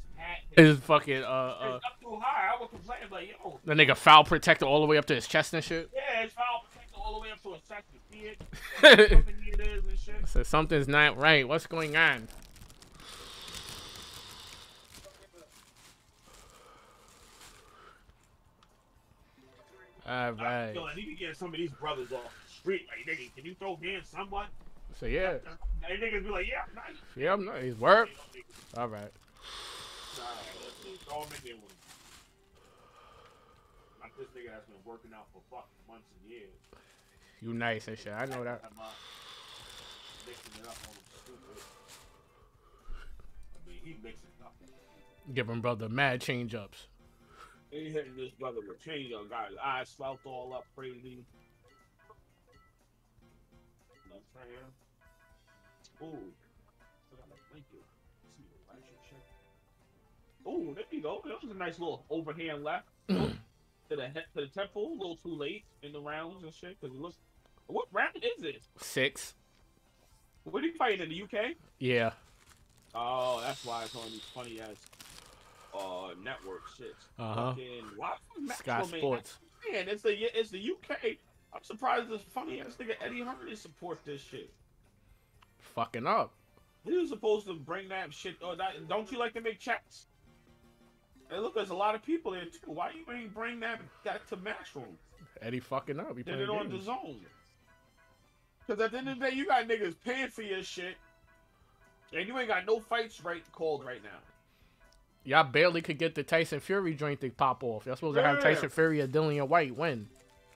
His fucking It's up too high. I would complain like, yo. the nigga foul protector all the way up to his chest and shit. Yeah, it's foul protector all the way up to his chest. You see it? Something it is and shit. So something's not right. What's going on? All right. Yo, I need to get some of these brothers off the street. Like, nigga, can you throw hands someone? So yeah. They niggas be like, yeah, I'm nice. Yeah, I'm nice. Work. All right. Alright, let's see. Throw him in there with him. Not this nigga that's been working out for fucking months and years. You nice and shit. I know that. Mixing it up on him stupid. I mean, he mixing it up. Giving brother mad change ups. He hitting this brother with change up. Got his eyes swouthed all up crazy. That's right here. Ooh. Thank you. Ooh, there you go. That was a nice little overhand left to the temple. A little too late in the rounds and shit. Because it looks. What round is it? 6. Where did he fight in the UK? Yeah. Oh, that's why it's on these funny ass network shit. Why Sky Sports. Man, it's the UK. I'm surprised this funny ass nigga Eddie Hearn didn't support this shit. Fucking up. He was supposed to bring that shit. Don't you like to make checks? Hey, look, there's a lot of people there too. Why you ain't bring that to Matchroom? Eddie fucking up. He did it on the zone. Because at the end of the day, you got niggas paying for your shit, and you ain't got no fights called right now. Y'all barely could get the Tyson Fury joint to pop off. Y'all supposed to have Tyson Fury or Dillian White win.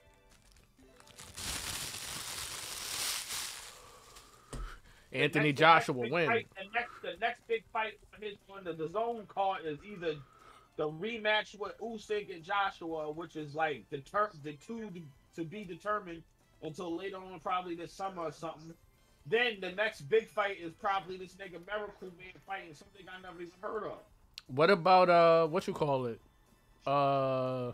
Anthony Joshua win. The next big fight on the zone card is either the rematch with Usyk and Joshua, which is like the two to be determined until later on, probably this summer or something. Then the next big fight is probably this nigga Miracle Man fighting something I never even heard of. What about what you call it? Oh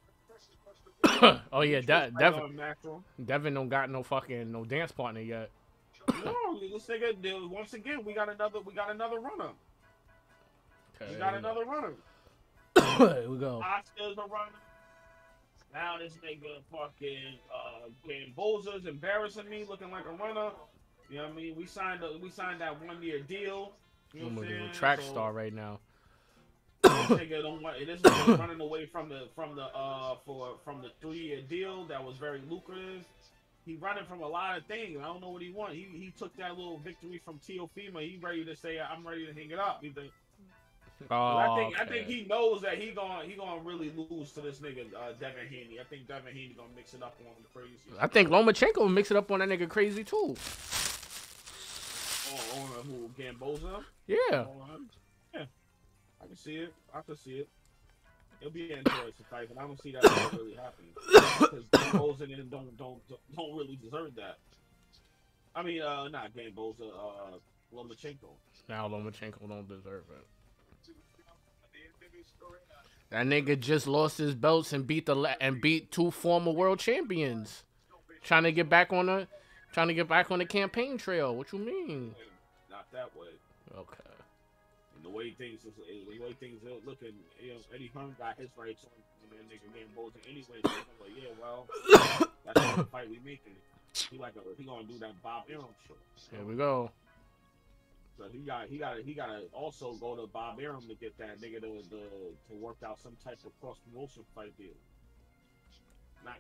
yeah, Devin don't got no dance partner yet. No, this nigga. Once again, we got another runner. Okay. We got another runner. Here we go. Oscar's a runner. Now this nigga fucking Gamboza's embarrassing me, looking like a runner. You know what I mean? We signed that 1-year deal. You know what I'm saying? A track star right now. This nigga running away from the 3-year deal that was very lucrative. He running from a lot of things. I don't know what he wants. He took that little victory from Teofimo. He ready to say, I'm ready to hang it up. I think he knows that he gonna really lose to this nigga Devin Haney. I think Devin Haney gonna mix it up on him crazy. I think Lomachenko will mix it up on that nigga crazy too. On who? Gamboza? Yeah. Yeah. I can see it. It'll be an interesting fight, but I don't see that really happening because Gamboza don't really deserve that. I mean, not Gamboza, Lomachenko. Now Lomachenko don't deserve it. That nigga just lost his belts and beat 2 former world champions. Trying to get back on the campaign trail. What you mean? Not that way. Okay. And the way things are looking, you know, Eddie Hearn got his rights on that nigga Gamboza anyway. So I'm like, yeah, well, that's the fight we making. He gonna do that Bob Arum shit. Here we go. So he gotta also go to Bob Arum to get that nigga to work out some type of cross promotion fight deal. Not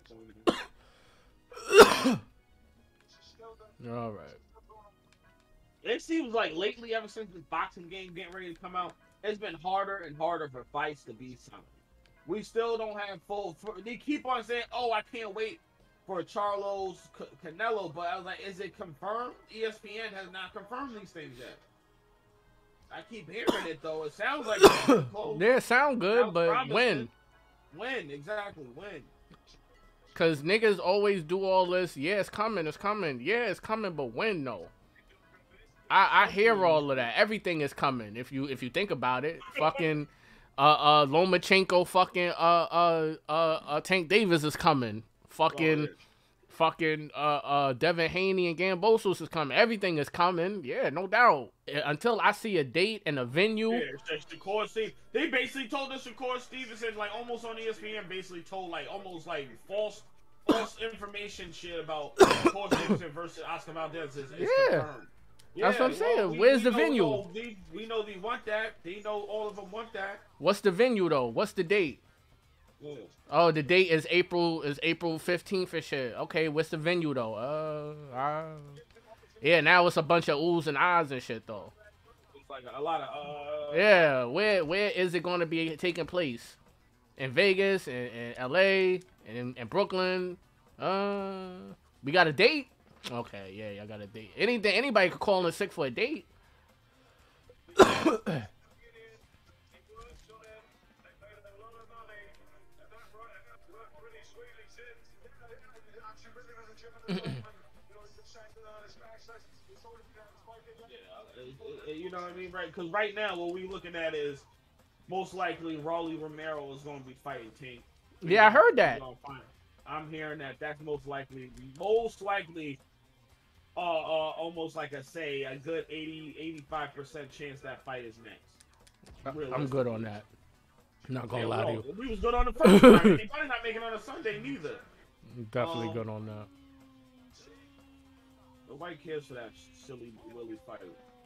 going to. All right. It seems like lately, ever since this boxing game getting ready to come out, it's been harder and harder for fights to be signed. We still don't have full. They keep on saying, "Oh, I can't wait for Charlo's Canelo," but I was like, "Is it confirmed?" ESPN has not confirmed these things yet. I keep hearing it though. It sounds like it's close. Yeah, it sound good, Sounds but promising. when? When exactly? When? Cause niggas always do all this. Yeah, it's coming. Yeah, it's coming, but when? No. I hear all of that. Everything is coming. If you think about it, fucking Lomachenko, fucking Tank Davis is coming. Fucking fucking Devin Haney and Gambosos is coming. Everything is coming. Yeah, no doubt. Until I see a date and a venue. Yeah, Shakur Steve. They basically told us Shakur Stevenson, like almost on ESPN, basically told like almost like false information shit about Shakur Stevenson versus Oscar Valdez is confirmed. Yeah, that's what I'm saying. Where's the venue? We know they want that. They know all of them want that. What's the venue though? What's the date? Yeah. Oh, the date is April 15th and shit. Okay, what's the venue though? Yeah, now it's a bunch of oohs and ahs and shit though. It's like a lot of Yeah, where is it going to be taking place? In Vegas, in LA, in Brooklyn. We got a date? Okay, yeah, I got a date. Anybody could call in sick for a date. You know what I mean, right? Because right now, what we're looking at is most likely Rolly Romero is going to be fighting Tank. Yeah, I heard that. I'm hearing that that's most likely, almost like a good 85% chance that fight is next. I'm good on that. Not gonna lie to you. We was good on the first fight. They probably not making on a Sunday neither. Definitely good on that. Nobody cares for that silly Willie fight.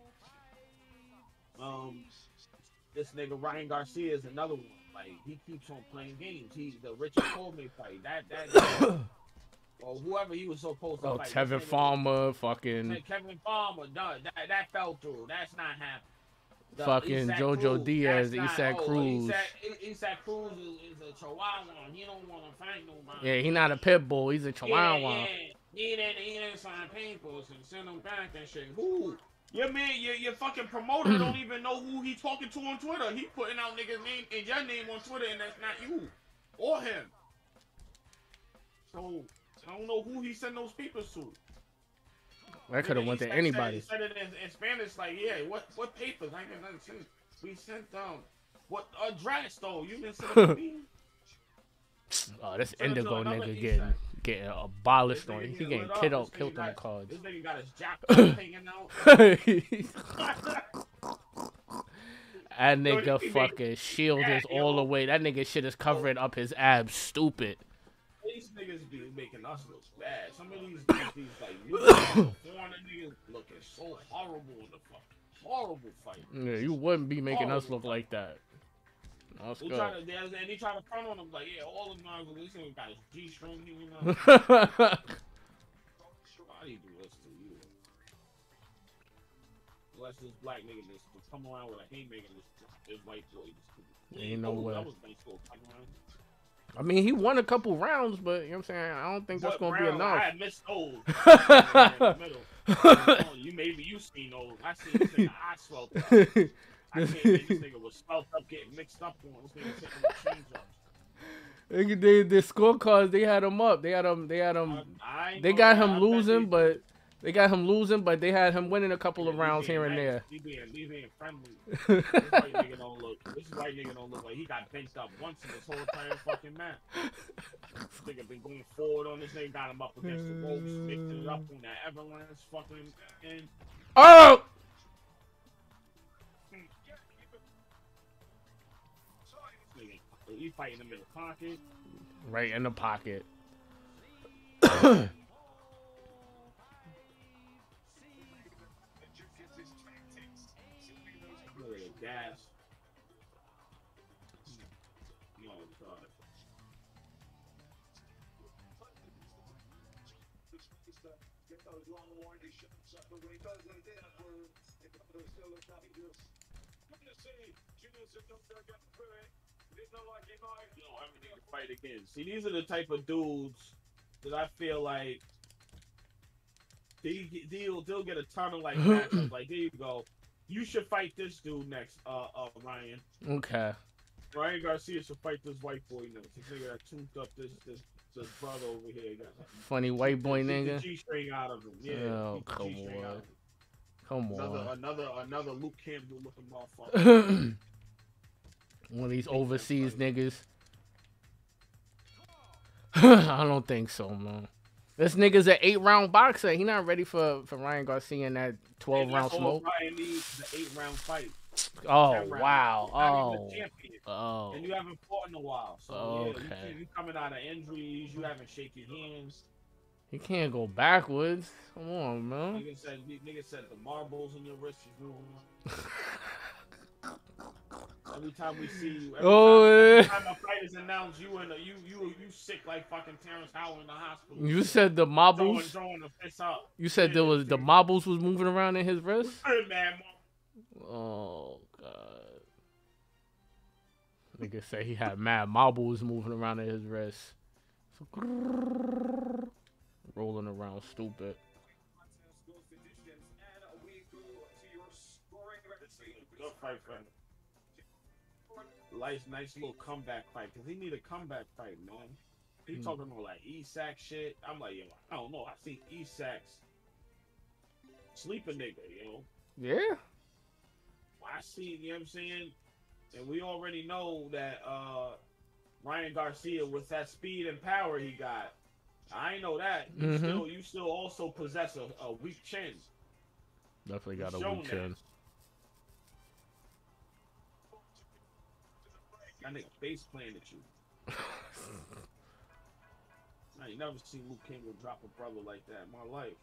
This nigga Ryan Garcia is another one. Like he keeps on playing games. He's the Richard Coleman fight. That or whoever he was supposed to fight. Kevin Farmer, fucking. Kevin Farmer, that fell through. That's not happening. Fucking Jojo Diaz, Isak Cruz. Isak Cruz is a chihuahua. He don't want to fight nobody. Yeah, he not a pit bull. He's a chihuahua. Yeah. He didn't sign papers and send them back and shit. Who? Your man, your fucking promoter don't even know who he talking to on Twitter. He putting out niggas' name and your name on Twitter, and that's not you or him. So I don't know who he sent those papers to. That could have went to anybody. He said it in Spanish, like, yeah, what papers? I ain't nothing sent. We sent what address though? You didn't send it to me. Oh, this Indigo nigga getting abolished on. He getting killed on the cards. This nigga got his jack hanging out. That nigga fucking shield is all the way. That nigga shit is covering up his abs. Stupid. These niggas be making us look bad. Some of these like foreigner niggas looking so horrible in the fucking horrible fight. Yeah, you wouldn't be making us look like that. That's good. And he tried to front on him like, yeah, all of them this nigga got his G-string, you know. Why do you do this to you? Unless this black nigga just come around with a haymaker, this white boy just ain't no way. That was nice little come around. I mean, he won a couple rounds, but you know what I'm saying? I don't think that's going to be enough. I missed those. In the middle. You seen those. I seen this nigga eye swelled up. I can't think this nigga was swelled up, getting mixed up on. This nigga taking the change ups. The scorecards, they had him up. They got him losing, but they had him winning a couple of rounds here and there. He being friendly. This white nigga don't look like he got benched up once in this whole entire fucking match. This nigga been going forward on this nigga, got him up against the ropes, mixed it up on that Everlast fucking end. Oh! He fighting him in the pocket. Right in the pocket. Gas. Oh god. Everything to fight against. See, these are the type of dudes that I feel like they'll get a ton of like matchups. Like, there you go. You should fight this dude next, Ryan. Okay. Ryan Garcia should fight this white boy next. This nigga that tuned up this brother over here. Funny white boy nigga. G-string out of him. Yeah. Oh, come on. Come on. Another Luke Campbell looking motherfucker. One of these overseas niggas. I don't think so, man. This nigga's an 8-round boxer. He not ready for Ryan Garcia in that 12-round smoke. Ryan needs the 8-round fight. Oh wow. Not even a champion. Oh. And you haven't fought in a while. So Okay. yeah, you coming out of injuries. You haven't shaken hands. He can't go backwards. Come on, man. Nigga said the marbles in your wrist is moving. Every time we see you, every time a fight is announced, you sick like fucking Terrence Howard in the hospital. You said the marbles. Throwing the fist up. You said there was the marbles was moving around in his wrist. Man, oh god. Nigga said he had mad marbles moving around in his wrist. So, rolling around stupid. Good fight, friend. Nice little comeback fight, because he need a comeback fight, man. He talking about like Isak shit. I'm like, yo, I don't know. I think Isak's sleeping nigga, yo. Yeah. I see, you know what I'm saying? And we already know that Ryan Garcia, with that speed and power he got, I know that. You still also possess a weak chin. Definitely got a weak chin. That nigga face playing at you. I ain't never seen Luke King drop a brother like that in my life.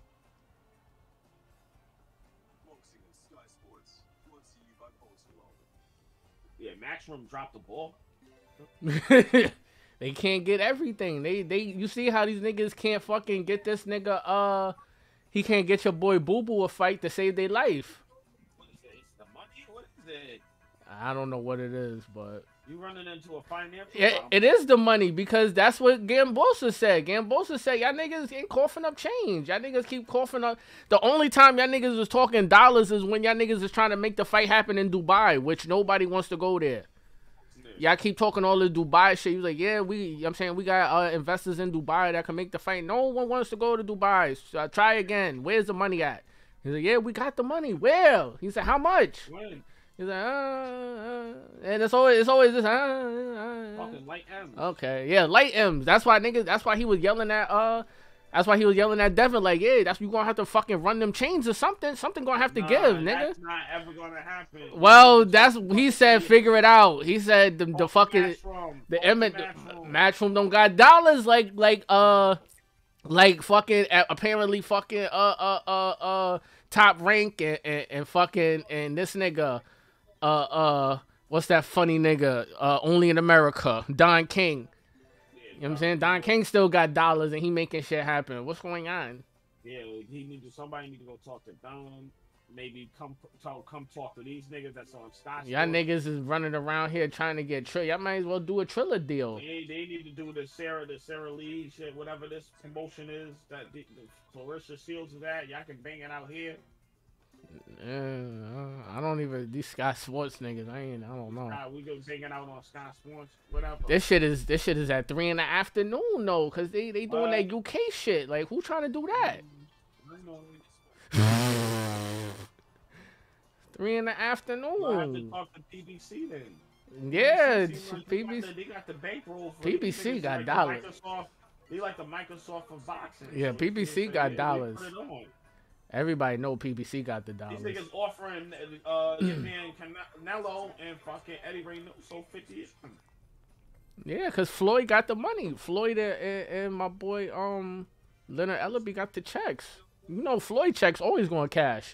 Yeah, Maximum dropped the ball. They can't get everything. You see how these niggas can't fucking get this nigga he can't get your boy Boo Boo a fight to save their life. What is it? It's the money? What is it? I don't know what it is, but you running into a financial problem? It is the money, because that's what Gambosa said. Gambosa said, y'all niggas ain't coughing up change. Y'all niggas keep coughing up. The only time y'all niggas was talking dollars is when y'all niggas is trying to make the fight happen in Dubai, which nobody wants to go there. Y'all keep talking all the Dubai shit. You like, yeah, I'm saying we got investors in Dubai that can make the fight. No one wants to go to Dubai. So, try again. Where's the money at? He's like, yeah, we got the money. Where? He said, how much? When? He's like, and it's always this, fucking light M's. Okay, yeah, light M's. That's why he was yelling at Devin, like, yeah, you gonna have to fucking run them chains or something. Something gonna have to give, nigga. That's not ever gonna happen. Well, he said figure it out. He said the fucking Matchroom don't got dollars like fucking apparently fucking Top Rank and fucking and this nigga what's that funny nigga Only in America, Don King. You know what I'm saying? Don King still got dollars and he making shit happen. What's going on? Yeah, somebody need to go talk to Don. Maybe come talk to these niggas that's on stock. Y'all niggas is running around here trying to get Y'all might as well do a Triller deal. They need to do the Sarah Lee shit, whatever this promotion is that the Clarissa Shields is at. Y'all can bang it out here. I don't even these Sky Sports niggas. I don't know. We go banging out on Sky Sports, whatever. This shit is at 3 in the afternoon though, cause they doing that UK shit. Like, who trying to do that? 3 in the afternoon. I have to talk to PBC then. Yeah, PBC. They got the bankroll. PBC got like dollars. They like the Microsoft of boxing. Yeah, so PBC got dollars. Everybody know PBC got the dollars. These niggas offering your man Canelo and fucking Eddie Reynoso 50. Yeah, cause Floyd got the money. Floyd and my boy Leonard Ellaby got the checks. You know Floyd checks always going cash.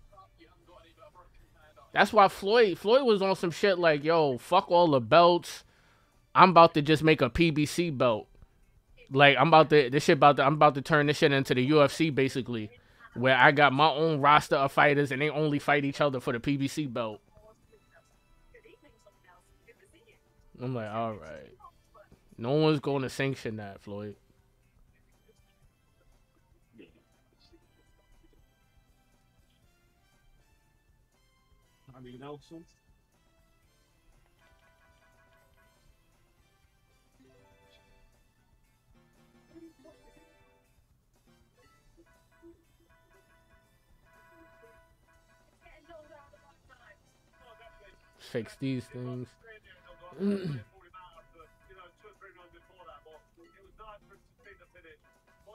That's why Floyd was on some shit like, yo, fuck all the belts. I'm about to just make a PBC belt. Like I'm about to turn this shit into the UFC basically. Where I got my own roster of fighters and they only fight each other for the PBC belt. I'm like, all right. No one's going to sanction that, Floyd. Nelson. Fix these things.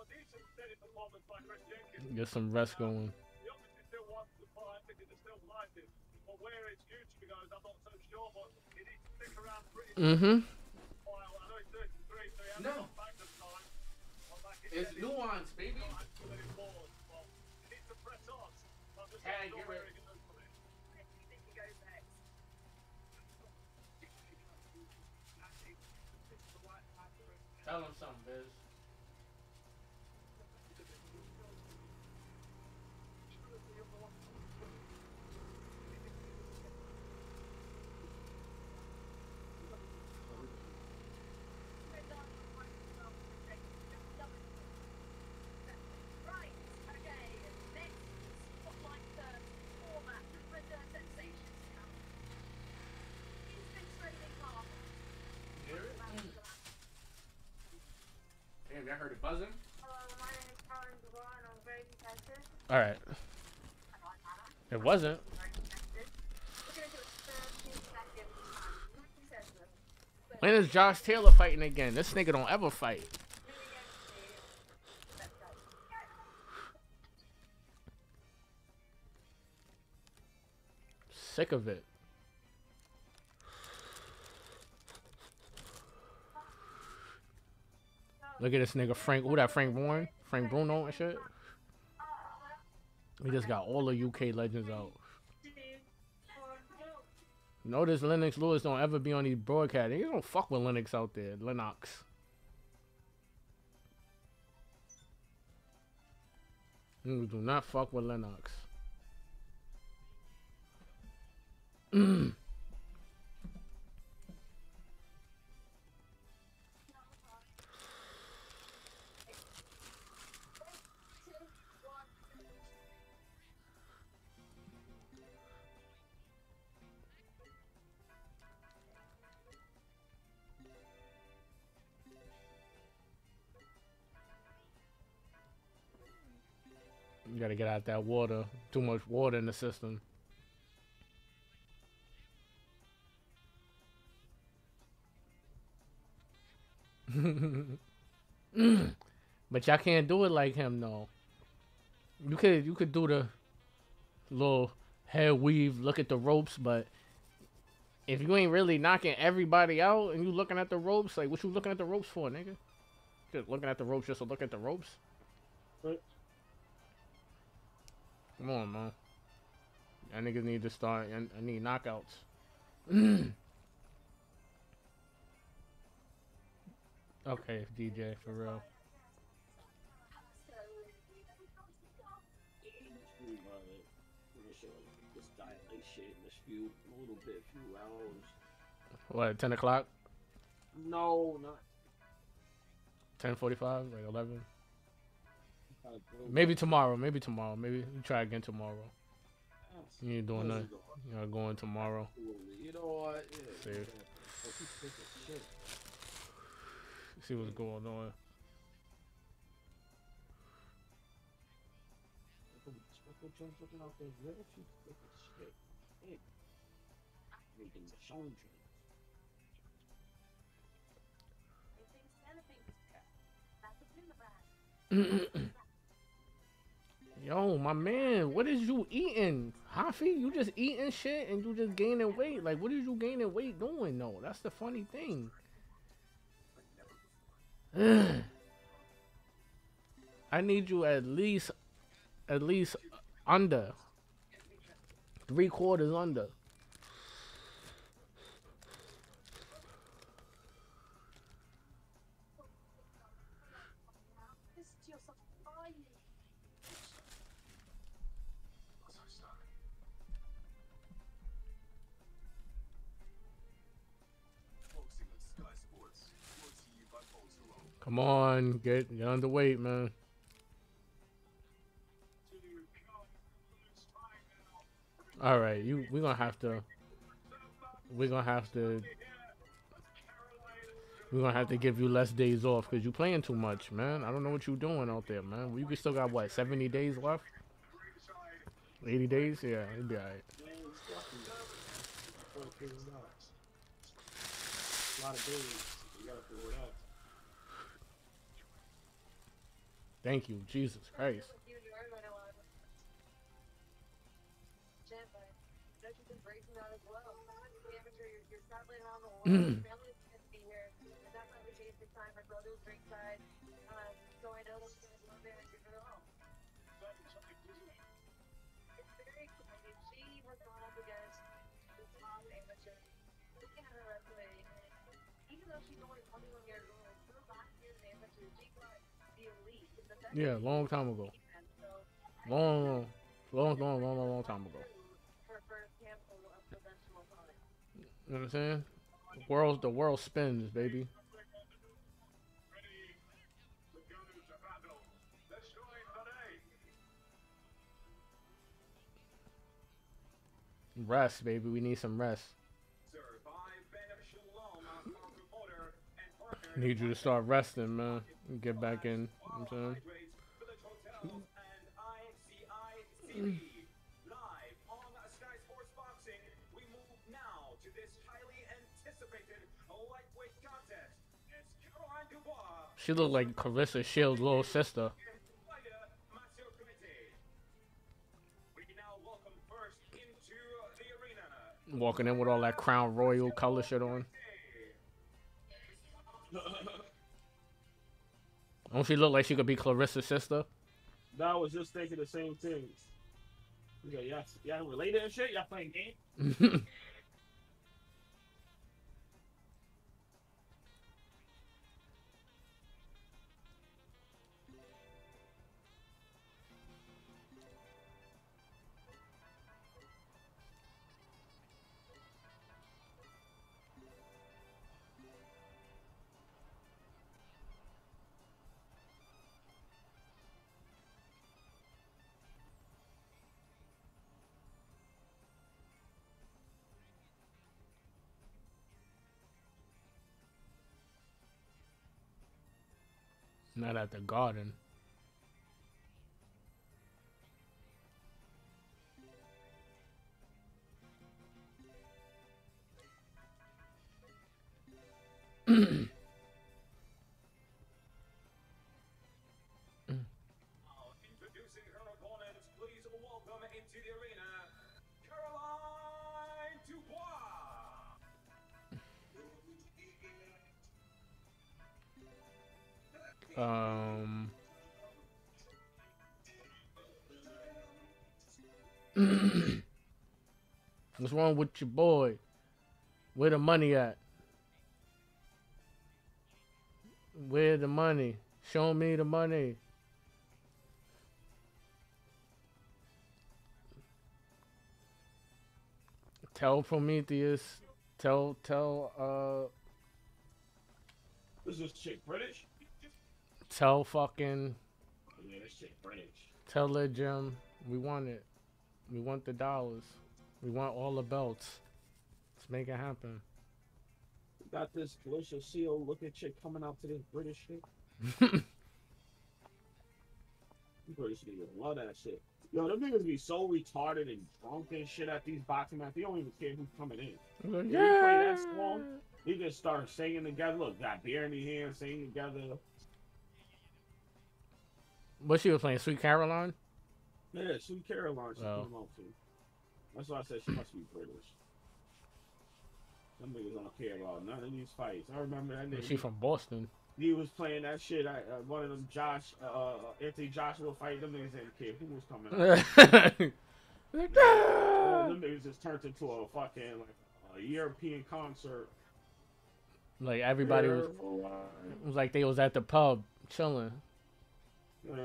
Get some rest going. Mm-hmm. No. It's nuance, baby. Tag, get ready. Tell him something, Biz. Damn, y'all heard it buzzing? Alright. It wasn't. When is Josh Taylor fighting again? This nigga don't ever fight. Sick of it. Look at this nigga Frank. Who that Frank Bourne? Frank Bruno and shit. We just got all the UK legends out. Notice Lennox Lewis don't ever be on these broadcasts. You don't fuck with Lennox out there. Lennox. You do not fuck with Lennox. You gotta get out that water. Too much water in the system. But y'all can't do it like him, though. You could do the little head weave, look at the ropes, but if you ain't really knocking everybody out and you looking at the ropes, like what you looking at the ropes for, nigga? Just looking at the ropes just to look at the ropes? Right. Come on, man. Y'all niggas need to start. I need knockouts. Okay, DJ, for real. Just dilate shit in this few hours. What, 10 o'clock? No, not 10:45, like 11? Maybe tomorrow. Maybe you try again tomorrow. You ain't doing nothing. You're going tomorrow. You know what? Yeah. See what's going on. Yo, my man, what is you eating? Hafi, you just eating shit and you just gaining weight. Like, what is you gaining weight doing, though? That's the funny thing. I need you at least under 3/4 under. Come on, get underweight, man. All right, we're gonna have to give you less days off because you playing too much, man. I don't know what you doing out there, man. You still got what, 70 days left? 80 days? Yeah, it'll be alright. A lot of days. You gotta figure it out. Thank you, Jesus Christ. Yeah, long time ago. Long, long time ago. You know what I'm saying? The world spins, baby. Rest, baby. We need some rest. Need you to start resting, man. Get back in. You know what I'm saying? She looked like Clarissa Shields' little sister. Walking in with all that Crown Royal color shit on. Don't she look like she could be Clarissa's sister? I was just thinking the same thing. Yeah, y'all related and shit? Y'all playing games? Not at the Garden. Um, what's wrong with your boy? Where the money at? Where the money? Show me the money. Tell Prometheus. Tell Is this chick British? tell fucking Yeah, this chick British. tell the Jim. We want it. We want the dollars. We want all the belts. Let's make it happen. Got this Felicia Seal looking chick coming out to this British shit. You British niggas love that shit. Yo, them niggas be so retarded and drunk and shit at these boxing matches. They don't even care who's coming in. Like, If you play that song, they just start singing together. Look, got beer in their hand, singing together. What she was playing? Sweet Caroline? Yeah, Sweet Caroline. She Oh. came out too. That's why I said she must be British. Some niggas don't care about none of these fights. I remember that nigga. She from Boston. He was playing that shit at one of them Anthony Joshua fight. Them niggas didn't care who was coming out. Them niggas just turned into a fucking like a European concert. Like everybody was it was like they was at the pub chilling. Yeah.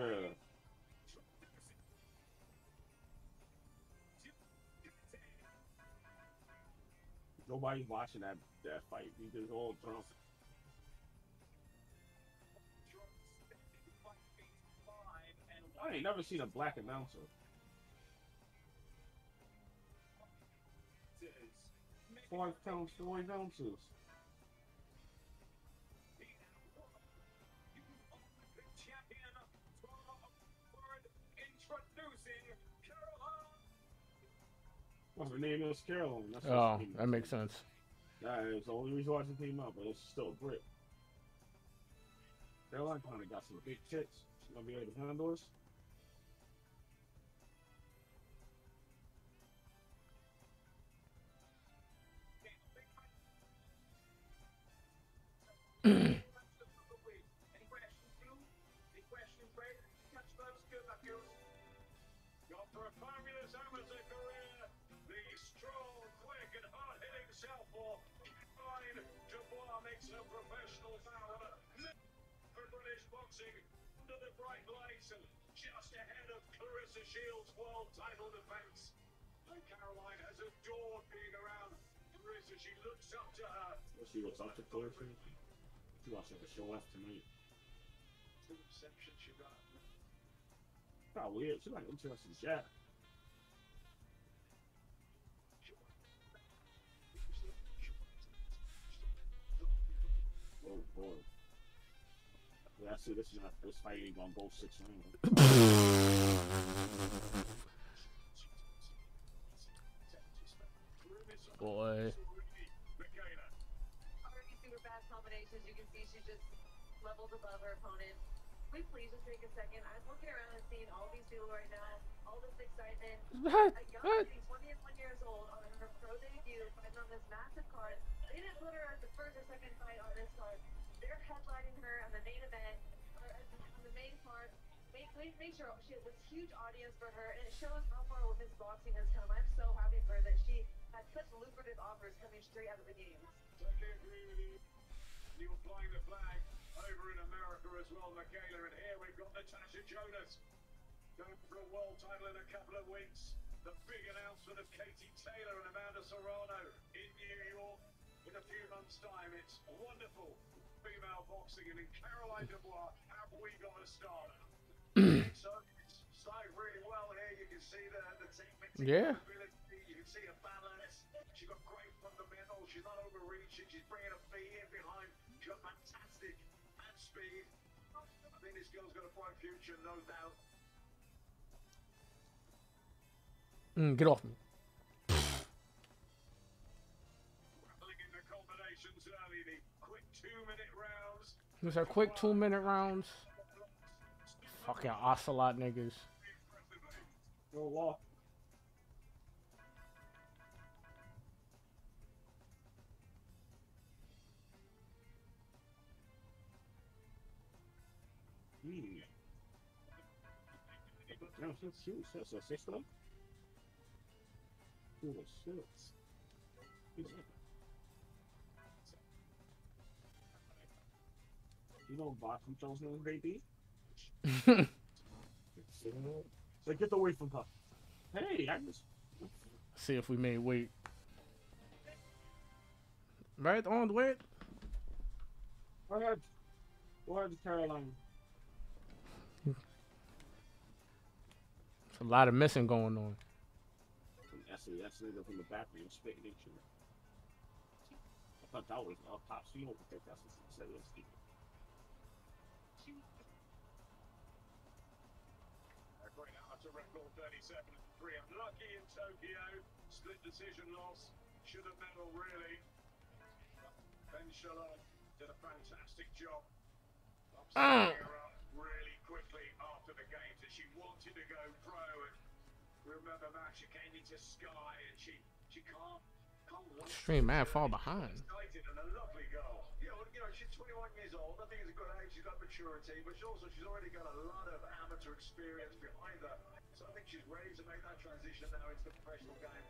Nobody's watching that fight. We just all drunk. I ain't never seen a black announcer. 5 pounds, 4 ounces. Well, her name is Caroline. That's Oh, that makes sense. That is the only reason why she came out, but it's still Brit. Caroline kind of got some big tits. Gonna be able to handle us. After a fabulous amateur career, the strong, quick, and hard-hitting southpaw Dubois makes her professional vow for British boxing under the bright lights and just ahead of Clarissa Shields' world title defense. And Caroline has adored being around Clarissa. She looks up to her. Well, she looks up to Clarissa. She wants to show off tonight. The reception she got. Kind of weird. She's like interesting chat. Oh boy. Yeah, I see this fight ain't gonna go 6 rounds. Boy. Already super fast combinations. You can see she's just levels above her opponent. Can we please just take a second? I'm looking around and seeing all these people right now, all this excitement. A young lady, 21 years old, on her pro debut, fighting on this massive card. They didn't put her as the first or second fight on this card. They're headlining her on the main event, or on the main card. Make sure she has this huge audience for her, and it shows how far women's boxing has come. I'm so happy for her that she had such lucrative offers coming straight out of the games. Totally agree with you. You're flying the flag over in America as well, Michaela. And here we've got Natasha Jonas going for a world title in a couple of weeks. The big announcement of Katie Taylor and Amanda Serrano in New York in a few months' time. It's wonderful female boxing, and in Caroline Dubois, have we got a starter? So it's started really well here. You can see the technique. Yeah. You can see her balance. She's got great fundamentals. She's not overreaching. She's bringing her feet in behind. She's got fantastic hand speed. I think this girl's got a bright future, no doubt. Get off me. Rattling in the combinations early, the quick 2-minute rounds. These are quick 2-minute rounds. Fucking ocelot niggas. Go walk. Damn, she's huge. That's a sister. Holy shit. You know boxing Jones name, baby? Like, get away from her. Hey, I just... See if we made weight. Right on, wait. Go ahead, Caroline. There's a lot of missing going on. That's nigga from the background spitting at you. I thought that was Pops. You don't think that's what she said. Great amateur record, 37-3. Unlucky in Tokyo. Split decision loss. Should have medal, really. Ben Shalom did a fantastic job. Upsetting her up really quickly after the game, so she wanted to go pro. And remember that she came into Sky, and she can't Stream man fall behind. excited and a lovely goal. You know, she's 21 years old. I think it's a good age. She's got maturity, but she's already got a lot of amateur experience behind her. So I think she's ready to make that transition now into the professional game.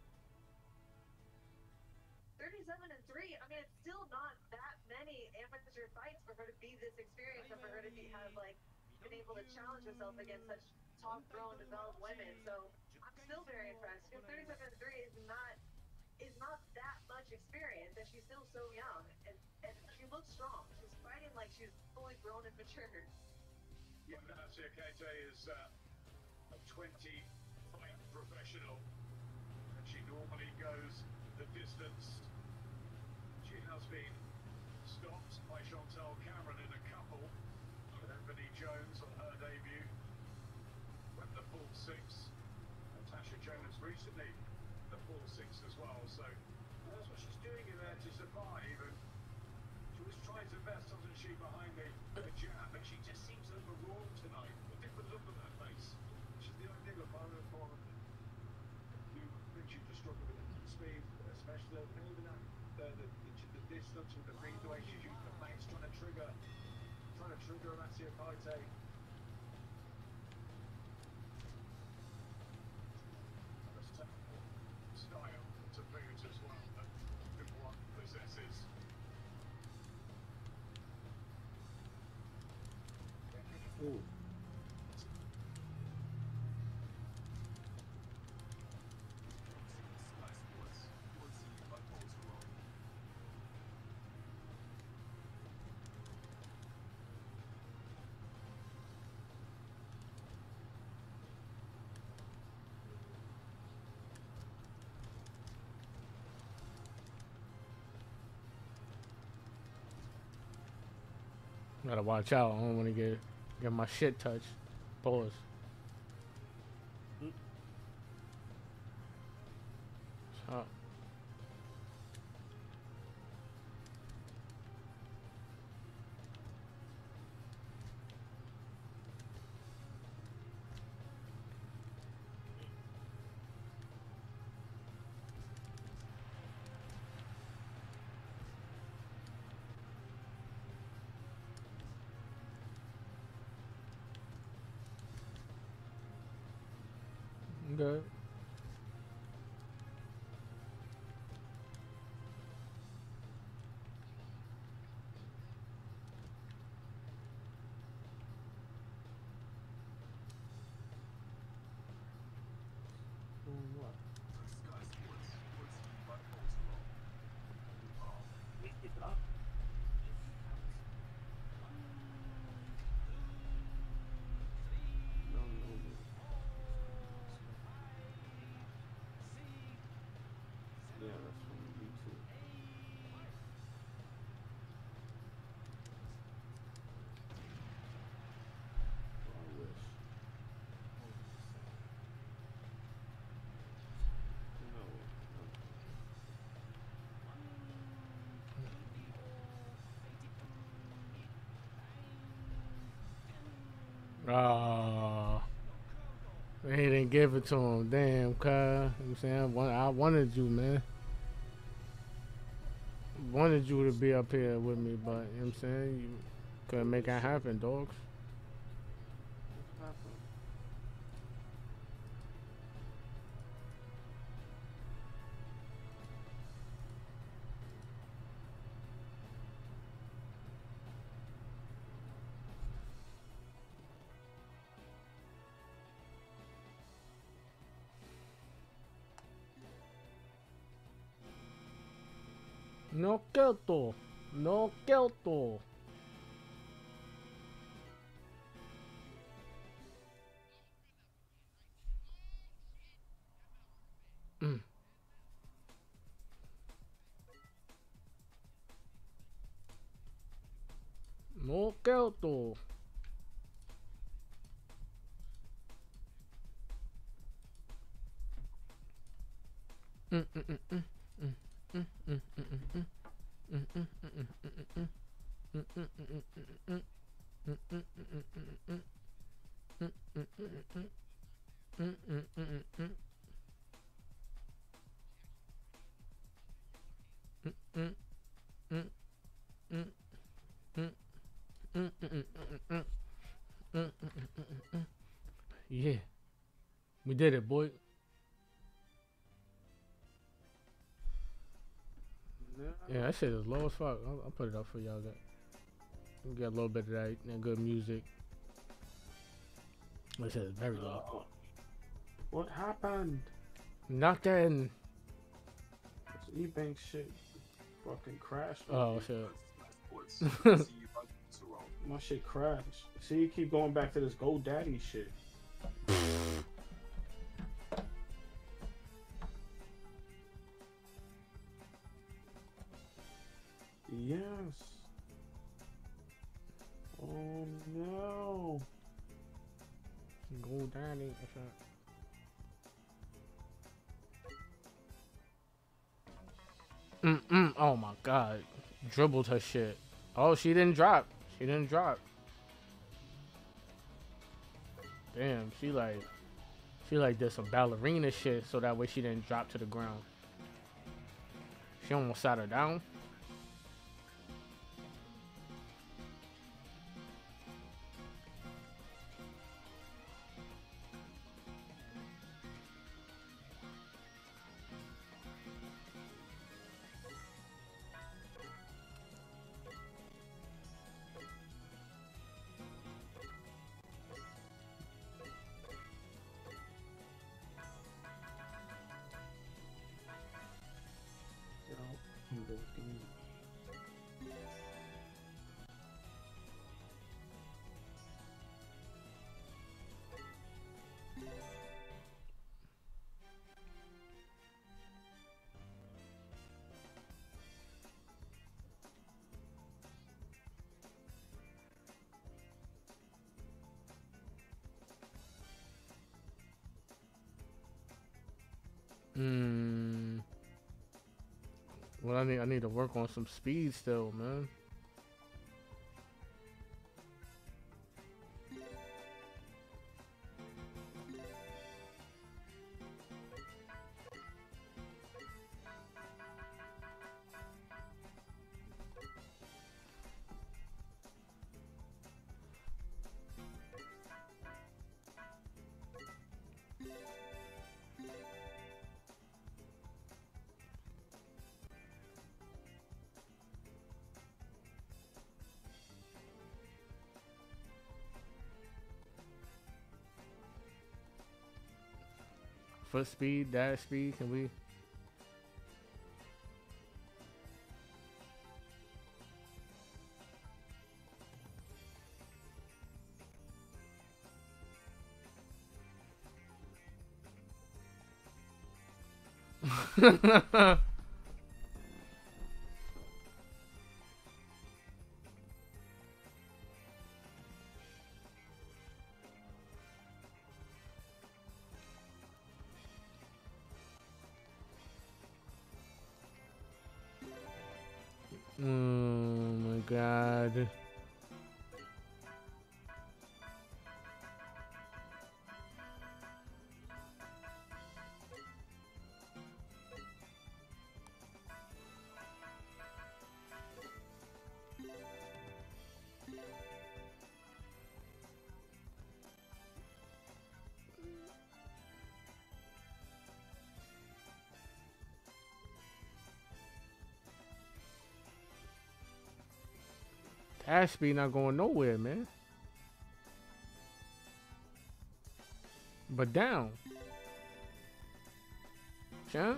37-3. I mean, it's still not that many amateur fights for her to be this experienced and for her to have been able to challenge herself against such top-grown, developed women. So I'm still very impressed because 37-3 is not that much experience, and she's still so young, and she looks strong. She's fighting like she's fully grown and matured. Yeah, Natasha Kete is a 20-fight professional, and she normally goes the distance. She has been stopped by Chantal Cameron in a couple, with Anthony Jones on her debut, went the full 6. Natasha Jonas recently the full 6 as well, so that's what she's doing in there to survive. And she was trying to best, wasn't she, behind the jab, but she just seems overwrought tonight. Look at that face. She's the ideal opponent for him. You think she'd just struggle with the speed, especially even at the distance with the read, the way she's using the mates, trying to trigger Alessia Paite. Style to boot as well, that everyone possesses. Ooh. Gotta watch out. I don't want to get my shit touched. Pause. So. Good. Yeah, that's from YouTube. I wish. Oh, he didn't give it to him. Damn, cuz. You know what I'm saying? I wanted you, man. Wanted you to be up here with me, but you know what I'm saying? You couldn't make that happen, dogs. What happened? No Kyoto. No Kyoto. No Kyoto. Yeah, we did it, boy. Yeah, that shit is low as fuck. I'll put it up for y'all. Get a little bit of that good music. That shit is very low. What happened? Nothing. This E-Bank shit fucking crashed. Oh shit. My shit crashed. See, you keep going back to this GoDaddy shit. Yes. Oh no. Go daddy. Oh my god. Dribbled her shit. Oh, she didn't drop. She didn't drop. Damn, she did some ballerina shit so that way she didn't drop to the ground. She almost sat her down. Well, I need to work on some speed still, man. Foot speed, dash speed, can we? Oh my god. Dash speed not going nowhere, man. But down. Champ.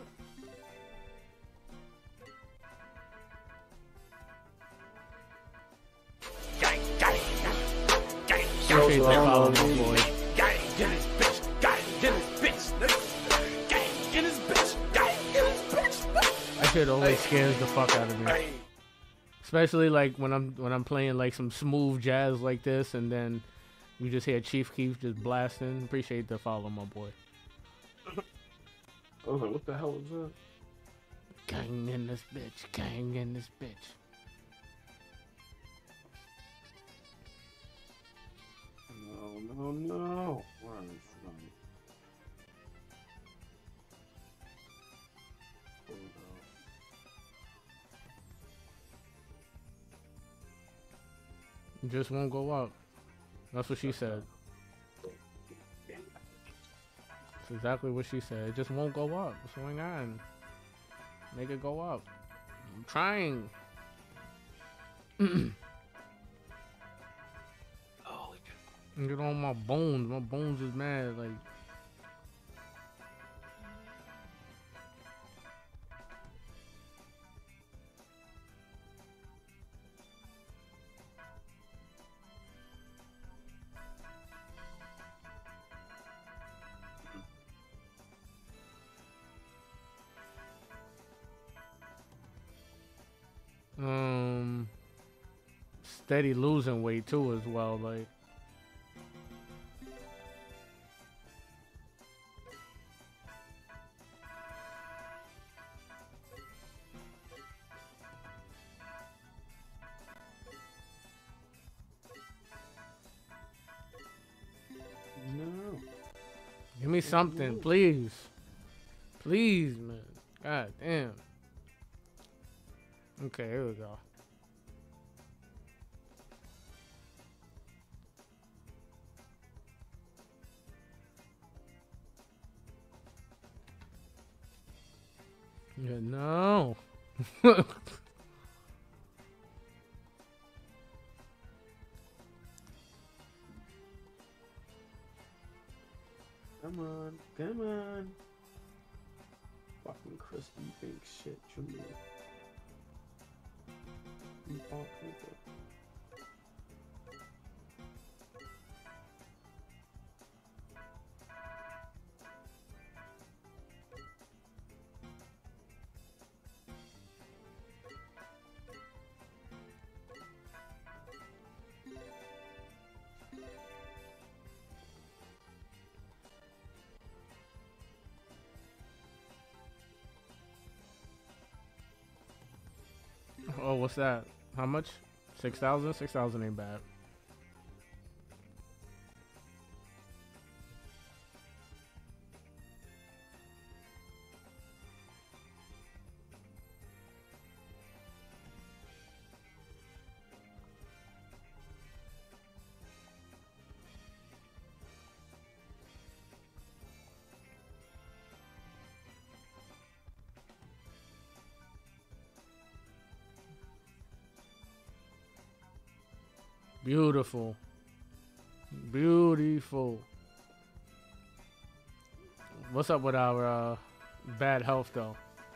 Appreciate the follow, my boy. That shit always scares the fuck out of me. Especially like when I'm playing like some smooth jazz like this, and then you just hear Chief Keef just blasting. Appreciate the follow, my boy. I was like, what the hell is that? Gang in this bitch, gang in this bitch. No. It just won't go up. That's what she said. That's exactly what she said. It just won't go up. What's going on? Make it go up. I'm trying. Get on my bones. My bones is mad. Like. Steady losing weight too as well, like. No. something, please. Please, man. God damn. Okay, here we go. Yeah, no. Come on, come on. Fucking crispy big shit, Junior. You all people. Oh, what's that? How much? 6,000? 6,000 ain't bad. Beautiful. Beautiful. What's up with our bad health, though?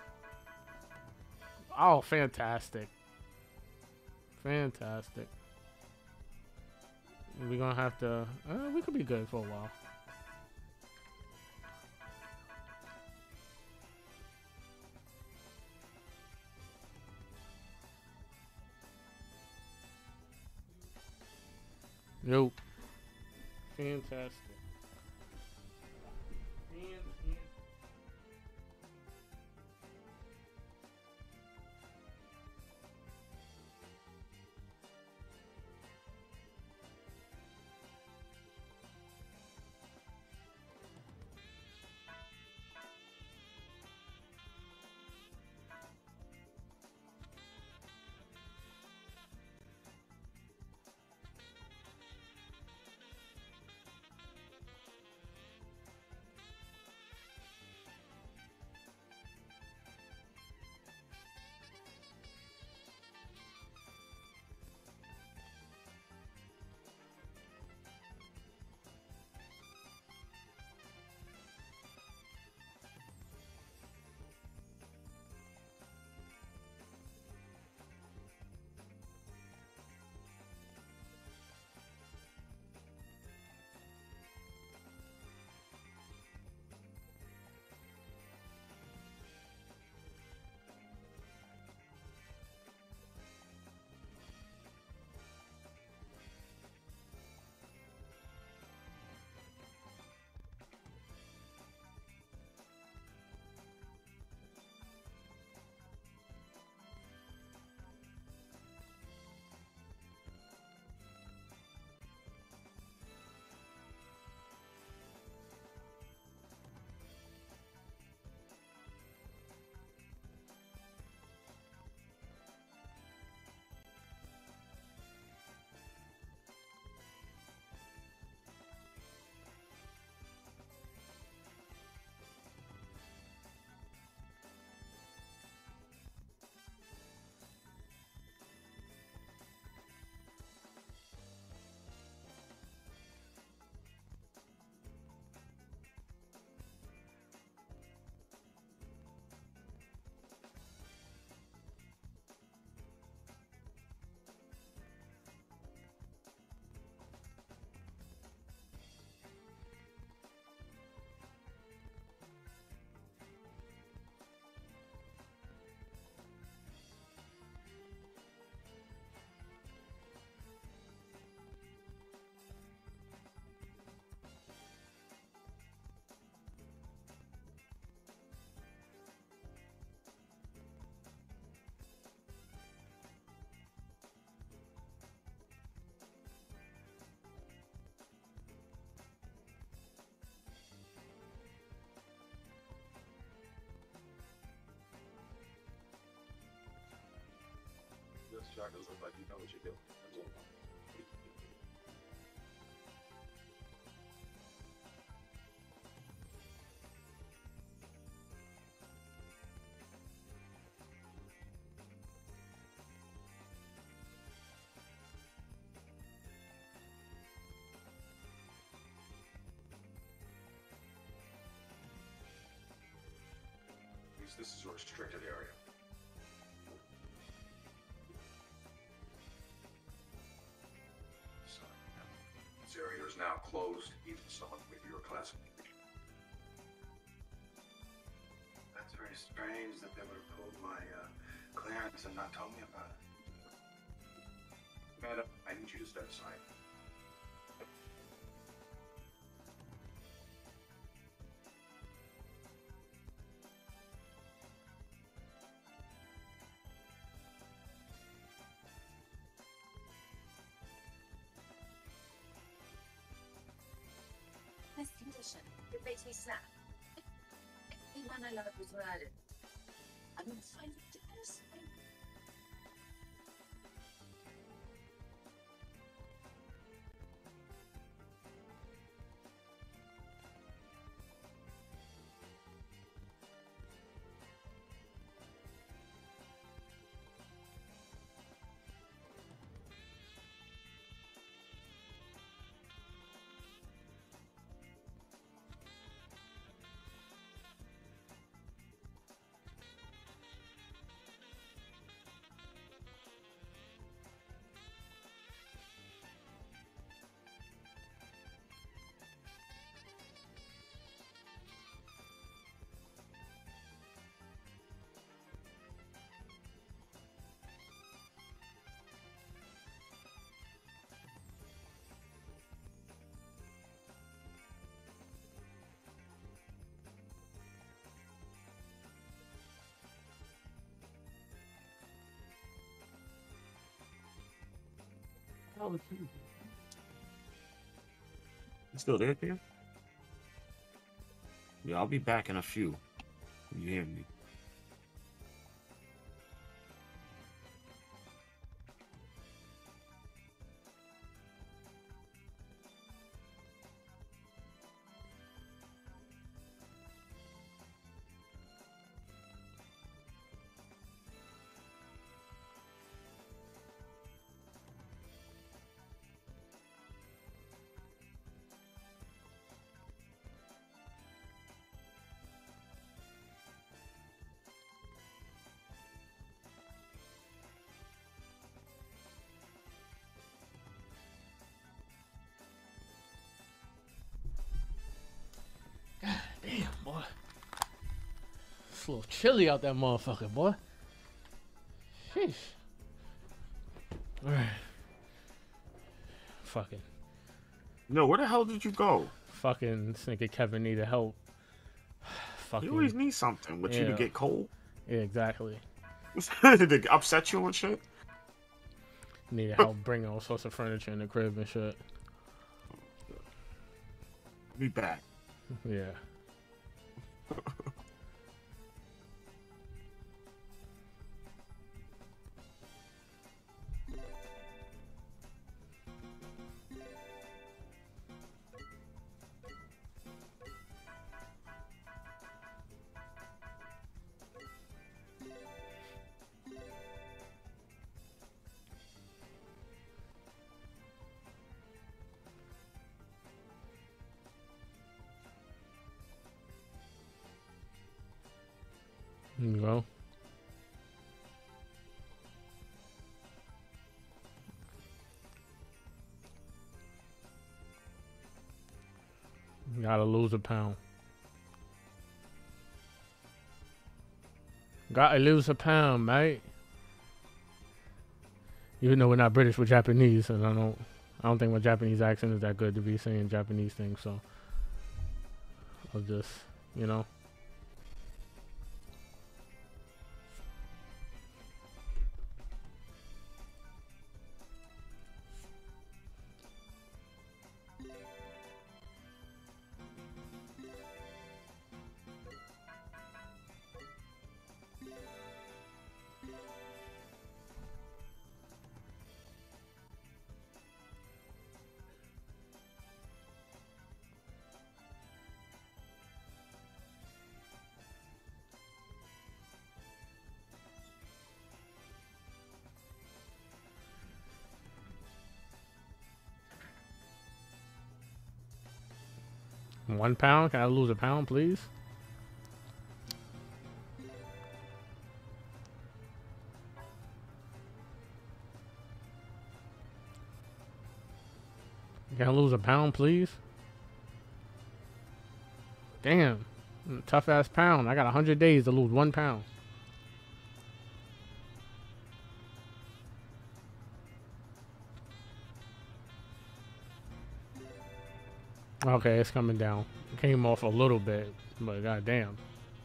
Oh, fantastic. Fantastic. We're going to have to... we could be good for a while. Nope. Fantastic. Shotguns look like you know what you're doing. That's all. This is a restricted area. So, this area is now closed, even someone with your classification. That's very strange that they would have pulled my clearance and not told me about it. Madam, I need you to step aside. This condition, it makes me snap. Everyone I love was murdered. I'm gonna find it depressing. Oh, you still there, Cam? Yeah, I'll be back in a few. You hear me? Damn, boy. It's a little chilly out that motherfucker, boy. Sheesh. Alright. Fucking. No, where the hell did you go? Fucking this nigga Kevin needed help. Fucking. You always need something with you to get cold. Yeah, exactly. Did it upset you and shit? Needed help bringing all sorts of furniture in the crib and shit. Be back. Yeah. There you go. Gotta lose a pound. Gotta lose a pound, mate. Even though we're not British, we're Japanese, and I don't think my Japanese accent is that good to be saying Japanese things, so I'll just, you know. 1 pound? Can I lose a pound, please? Can I lose a pound, please? Damn. Tough ass pound. I got 100 days to lose 1 pound. Okay, it's coming down. It came off a little bit, but goddamn.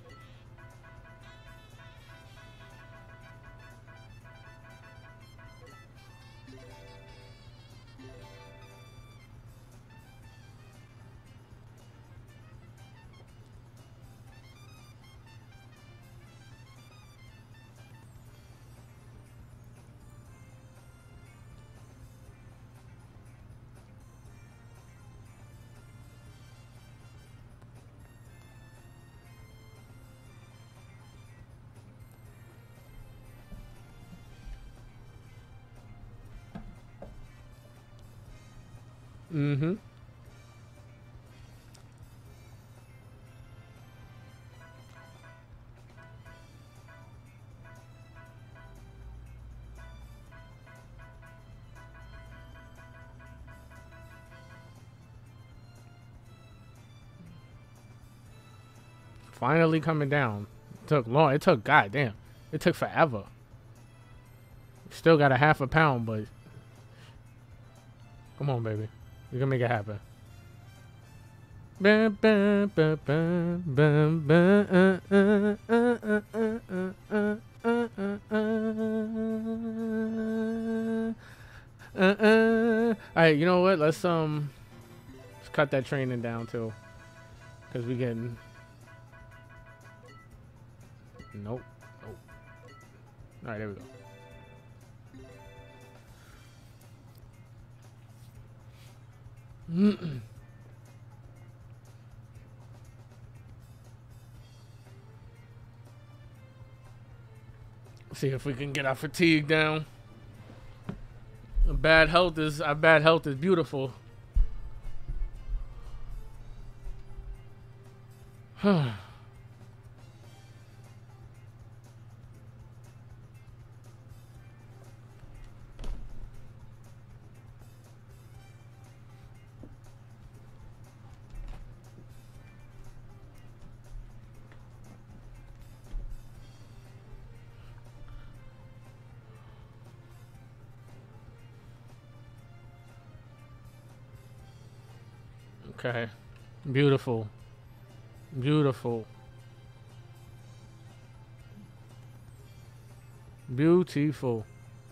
Mm-hmm. Finally coming down. It took long. It took, goddamn. It took forever. Still got a half a pound, but come on, baby. We can make it happen. Alright, you know what? Let's cut that training down too. Cause we getting nope. Alright, there we go. See if we can get our fatigue down. Our bad health is beautiful. Okay. Beautiful. Beautiful. Beautiful.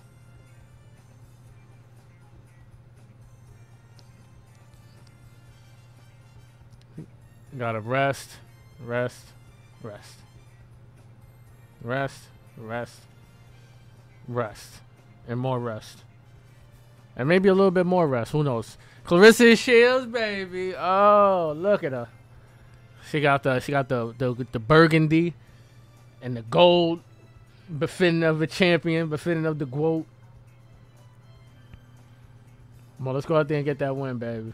Gotta rest, rest, rest. Rest, rest, rest. And more rest. And maybe a little bit more rest. Who knows? Clarissa Shields, baby. Oh, look at her. She got the burgundy and the gold, befitting of a champion, befitting of the GOAT. Come on, let's go out there and get that win, baby.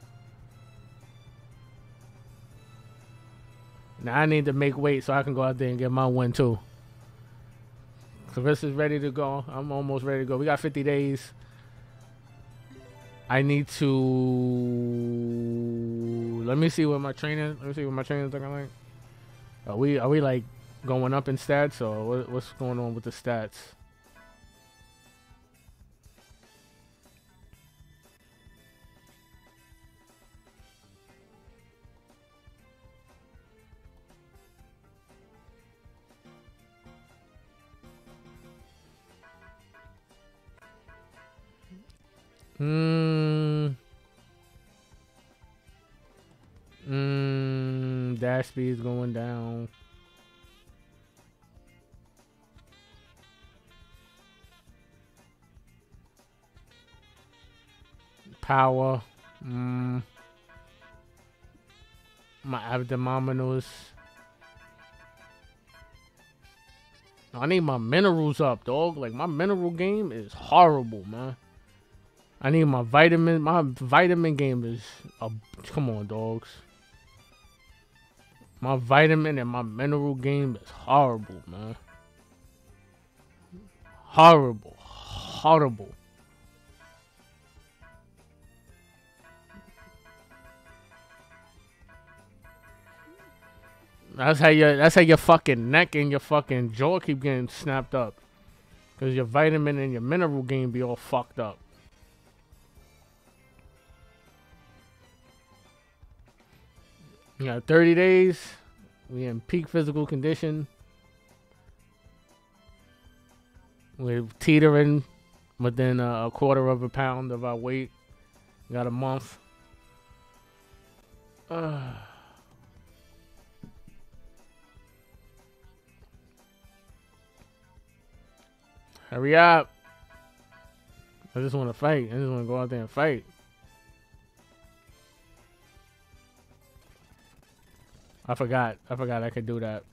Now I need to make weight so I can go out there and get my win too. Clarissa's ready to go. I'm almost ready to go. We got 50 days. I need to let me see what my training. Let me see what my training's looking like. Are we like going up in stats, or what's going on with the stats? Dash speed is going down. Power. My abdominals. I need my minerals up, dog. Like, my mineral game is horrible, man. I need my vitamin game is come on, dogs. My vitamin and my mineral game is horrible, man. Horrible. Horrible. That's how your fucking neck and your fucking jaw keep getting snapped up. Cause your vitamin and your mineral game be all fucked up. You got 30 days. We in peak physical condition. We're teetering within a quarter of a pound of our weight. Got a month. Hurry up. I just want to fight. I just want to go out there and fight. I forgot I could do that.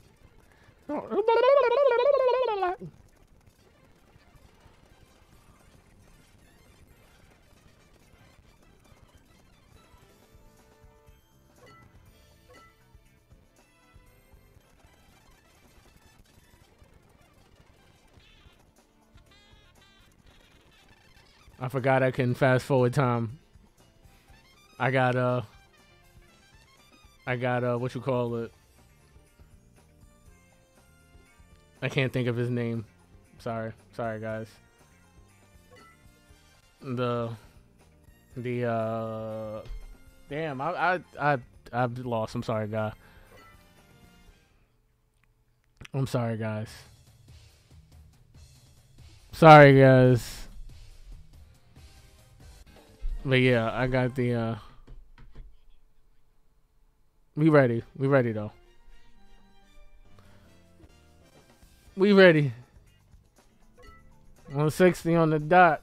I forgot I can fast forward time. I got what you call it? I can't think of his name. Sorry guys. Damn, I've lost. I'm sorry, guy. I'm sorry, guys. Sorry, guys. But yeah, I got the we ready though. We ready. 160 on the dot.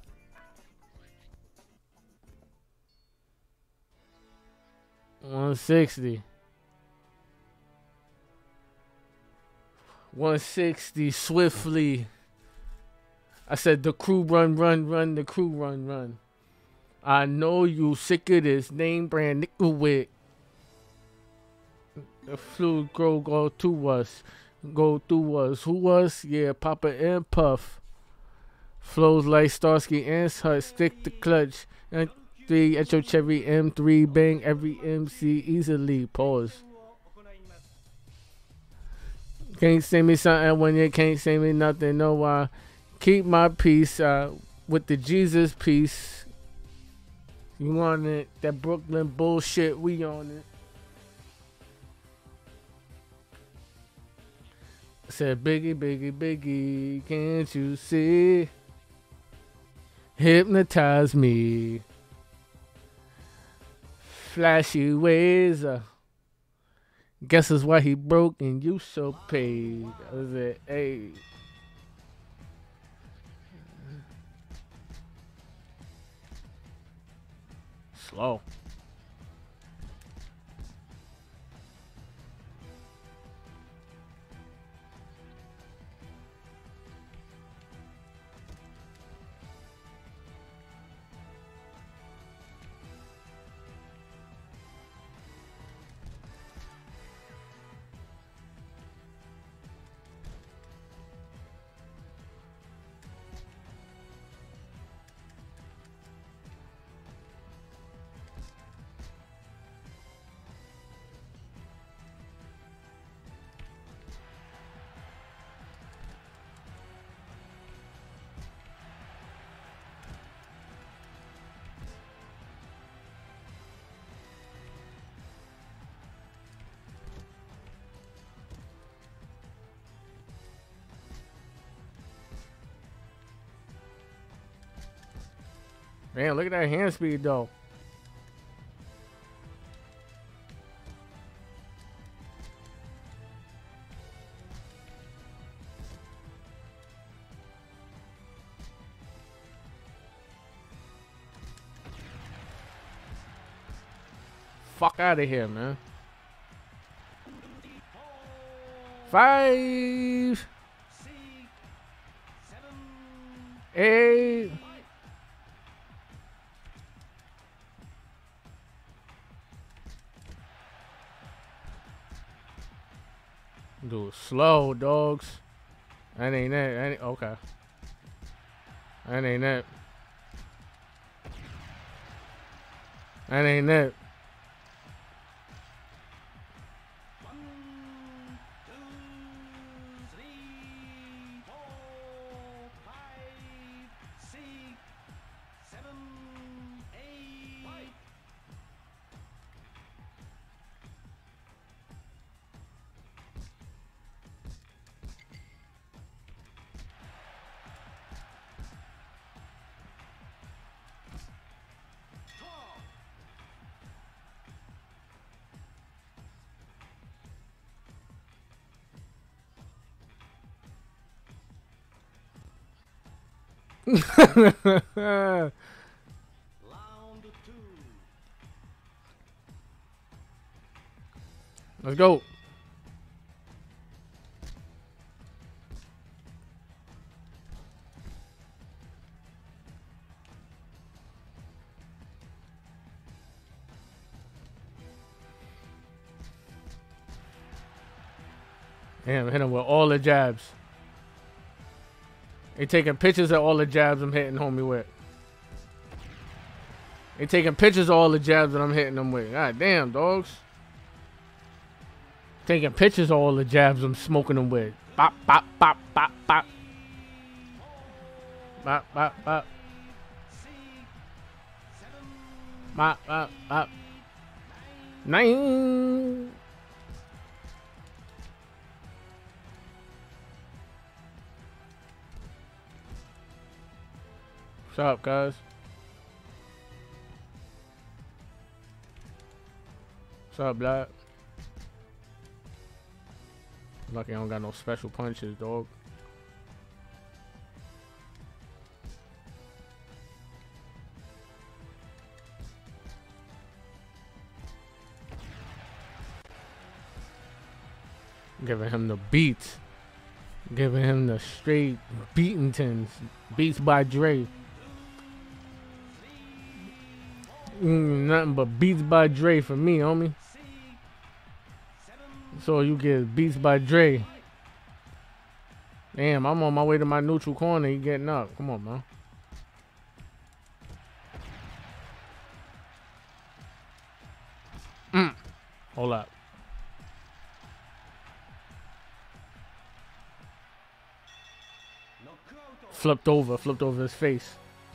$160 swiftly. I said the crew run, the crew run. I know you sick of this name brand nickel wick. The flu go to us. Go through us. Who us? Yeah, Papa and Puff. Flows like Starsky and Hutch. Stick the clutch. M3 at your cherry M3. Bang every MC easily. Pause. Can't say me something when you can't say me nothing. No, I keep my peace with the Jesus peace. You want it? That Brooklyn bullshit, we on it. I said, Biggie, can't you see? Hypnotize me. Flashy ways. Guess that's why he broke and you so paid. I said, hey. Slow. Man, look at that hand speed though. Fuck out of here, man. 5, 8. Dude, slow, dogs. That ain't it. That ain't, okay. That ain't it. That ain't it. 1, 2, 3, 4, 5, 6, 7, 8. Round 2. Let's go. Damn, hit him with all the jabs. They taking pictures of all the jabs I'm hitting homie with. They taking pictures of all the jabs that I'm hitting them with. God damn, dogs. Taking pictures of all the jabs I'm smoking them with. Bop, bop, bop, bop, bop. Bop, bop, bop. Bop, bop, bop. 9. What's up, guys? What's up, Black? Lucky I don't got no special punches, dog. Giving him the beats. Giving him the straight Beatingtons. Beats by Dre. Nothing but beats by Dre for me, homie. So you get beats by Dre. Damn, I'm on my way to my neutral corner. He getting up. Come on, man. Hold up. Flipped over his face.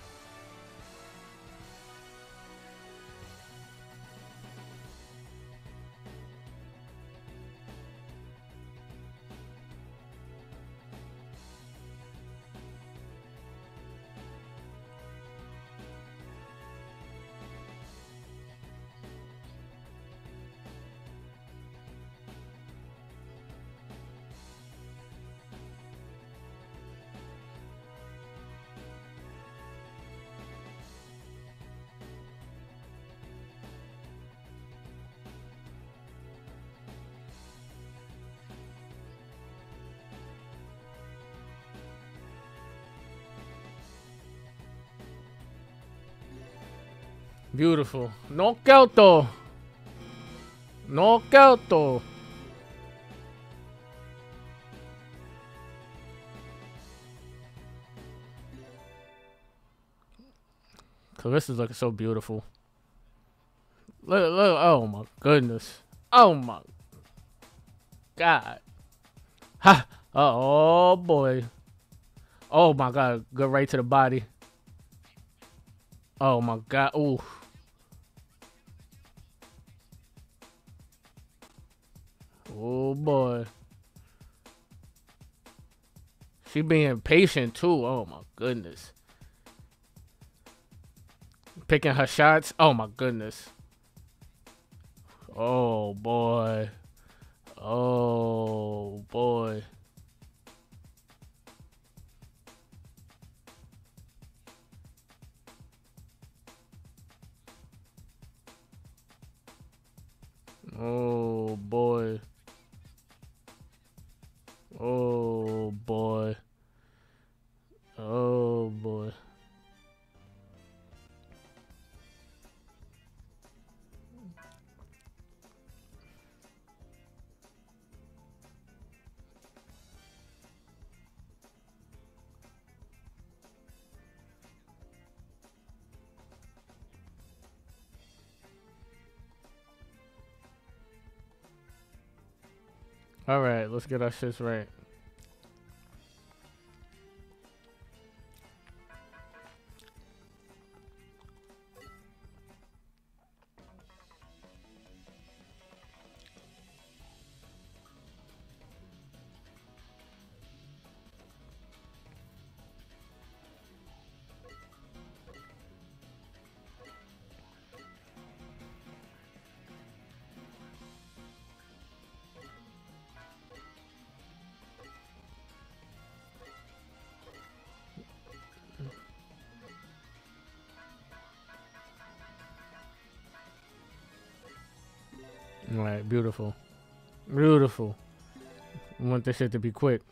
Beautiful. Knockout though. Knockout though. Clarissa's looking so beautiful. Look, look, oh my goodness. Oh my God. Ha! Oh boy. Oh my God. Go right to the body. Oh my God. Ooh. Oh boy. She being patient too. Oh my goodness. Picking her shots. Oh my goodness. Oh boy. Oh boy. Oh boy. Oh boy. Oh boy. All right, let's get our shits right. All right, beautiful. Beautiful. I want this shit to be quick.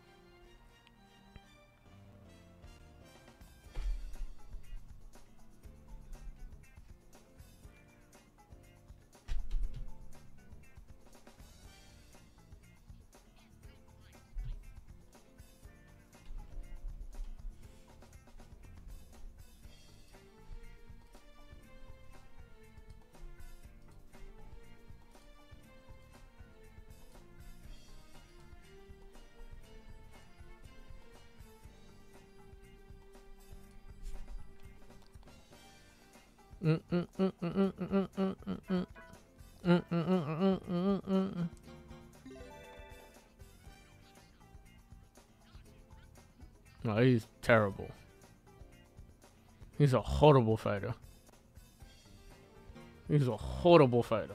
No, he's terrible. He's a horrible fighter. He's a horrible fighter.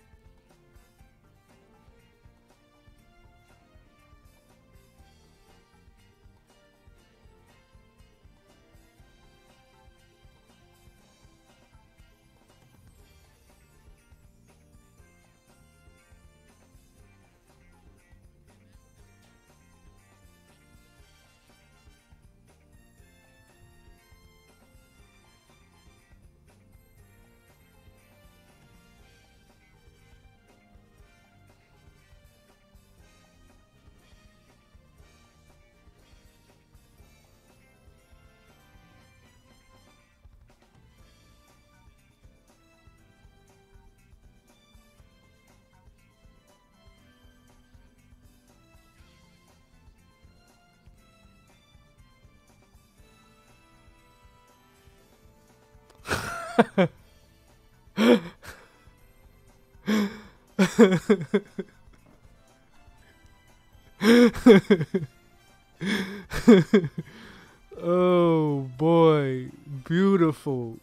Oh boy, beautiful.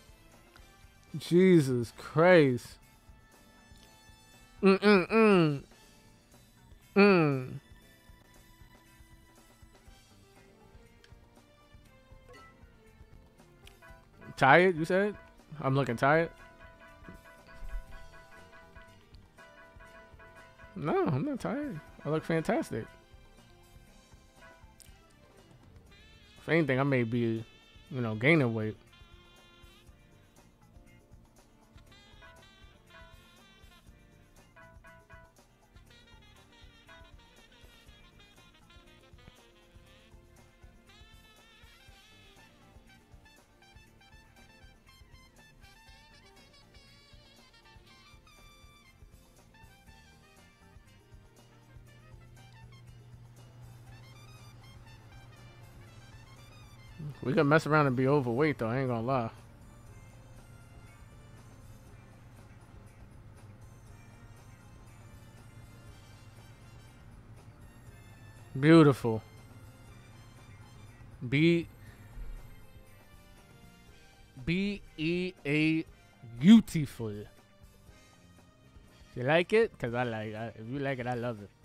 Jesus Christ. Mm. Tired, you said? I'm looking tired? No, I'm not tired. I look fantastic. If anything, I may be, gaining weight. We could mess around and be overweight, though. I ain't gonna lie. Beautiful. B-E-A beautiful. You like it? Because I like it. If you like it, I love it.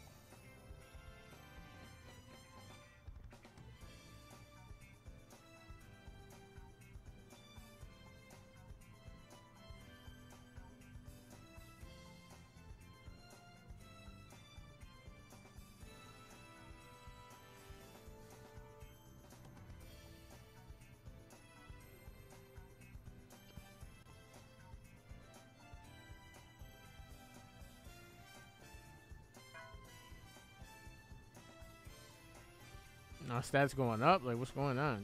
Our stats going up? Like, what's going on?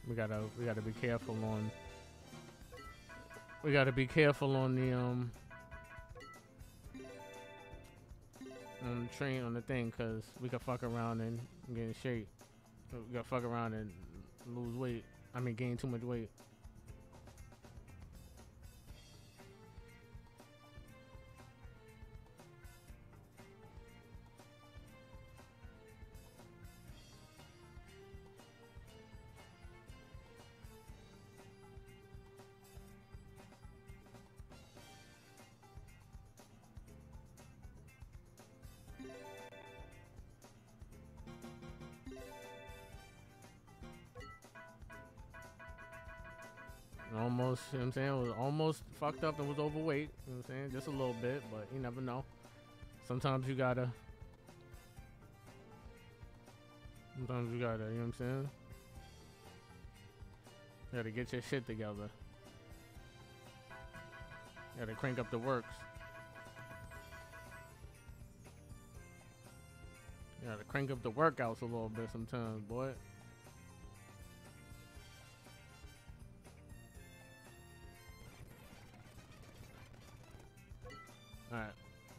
We gotta be careful on. We gotta be careful on the train on the thing, cause we could fuck around and get in shape. We gotta fuck around and lose weight. I mean, gain too much weight. Almost, you know what I'm saying, was almost fucked up and was overweight, you know what I'm saying, just a little bit, but you never know. Sometimes you gotta, you know what I'm saying, you gotta get your shit together. You gotta crank up the works. You gotta crank up the workouts a little bit sometimes, boy. Alright.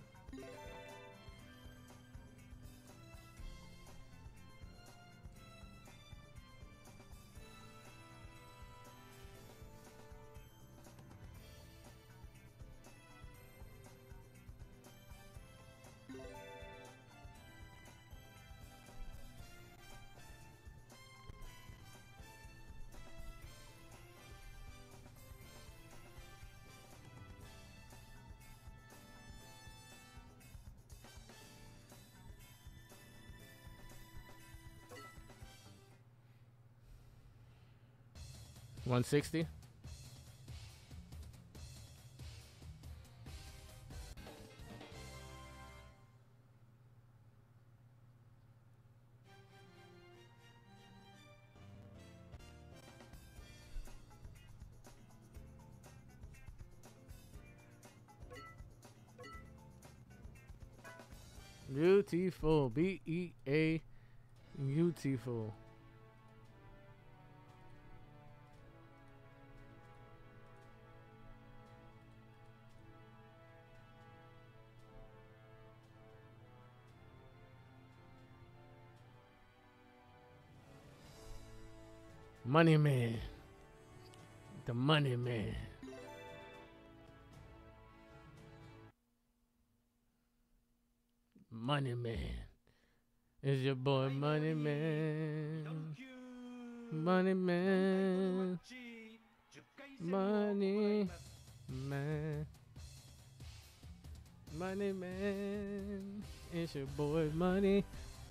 $160. Beautiful. B-E-A. Beautiful. Money man. The money man. Money man. Is your boy Money Man. Money Man. Money Man. Money Man. It's your boy Money.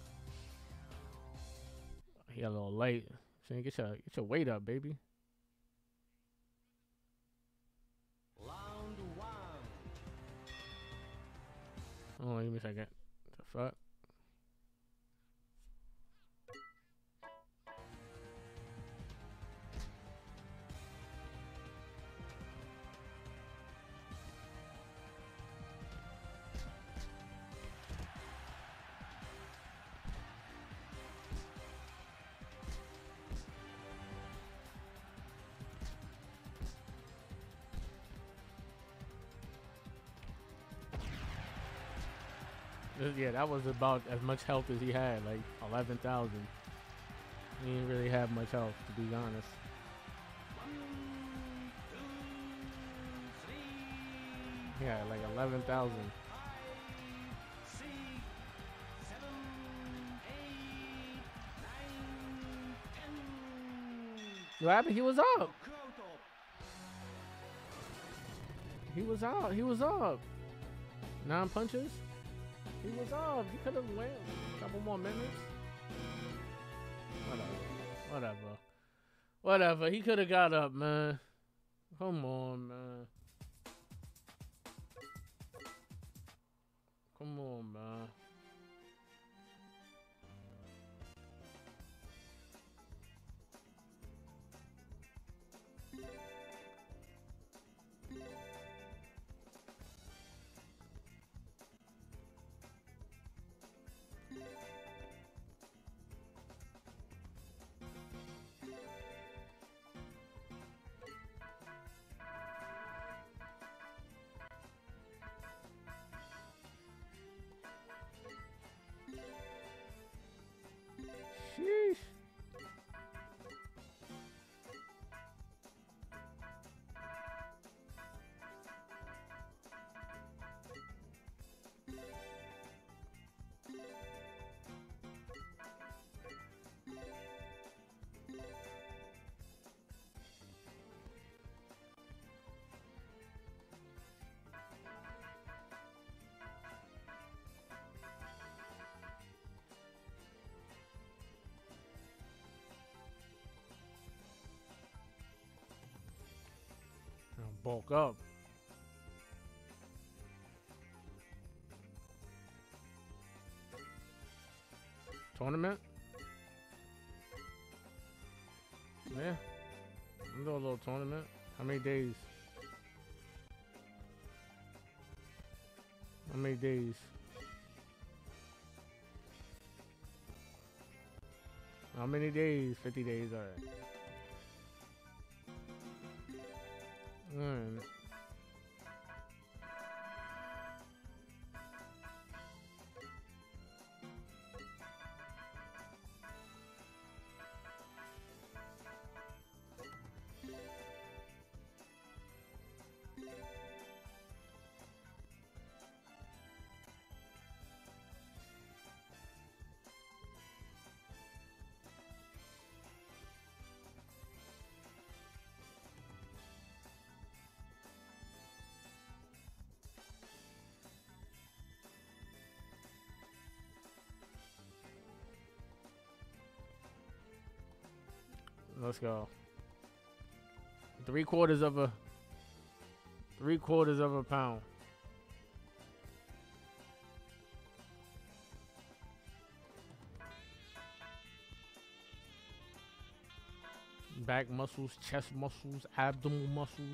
He got a little late. So get your weight up, baby. Round one. Oh, give me a second. The fuck? Yeah, that was about as much health as he had, like 11,000. He didn't really have much health, to be honest. 1, 2, 3, Yeah, like 11,000. 5, 6, 7, 8, 9, 10. What happened? He was up. Crowd up. He was out. He was up. 9 punches. He was up. He could have went a couple more minutes. Whatever. He could have got up, man. Come on, man. Come on, man. Bulk up. Tournament? Yeah. We'll do a little tournament. How many days? How many days? How many days? 50 days, alright. Alright. Let's go. 3/4 of a 3/4 of a pound. Back muscles, chest muscles, abdominal muscles.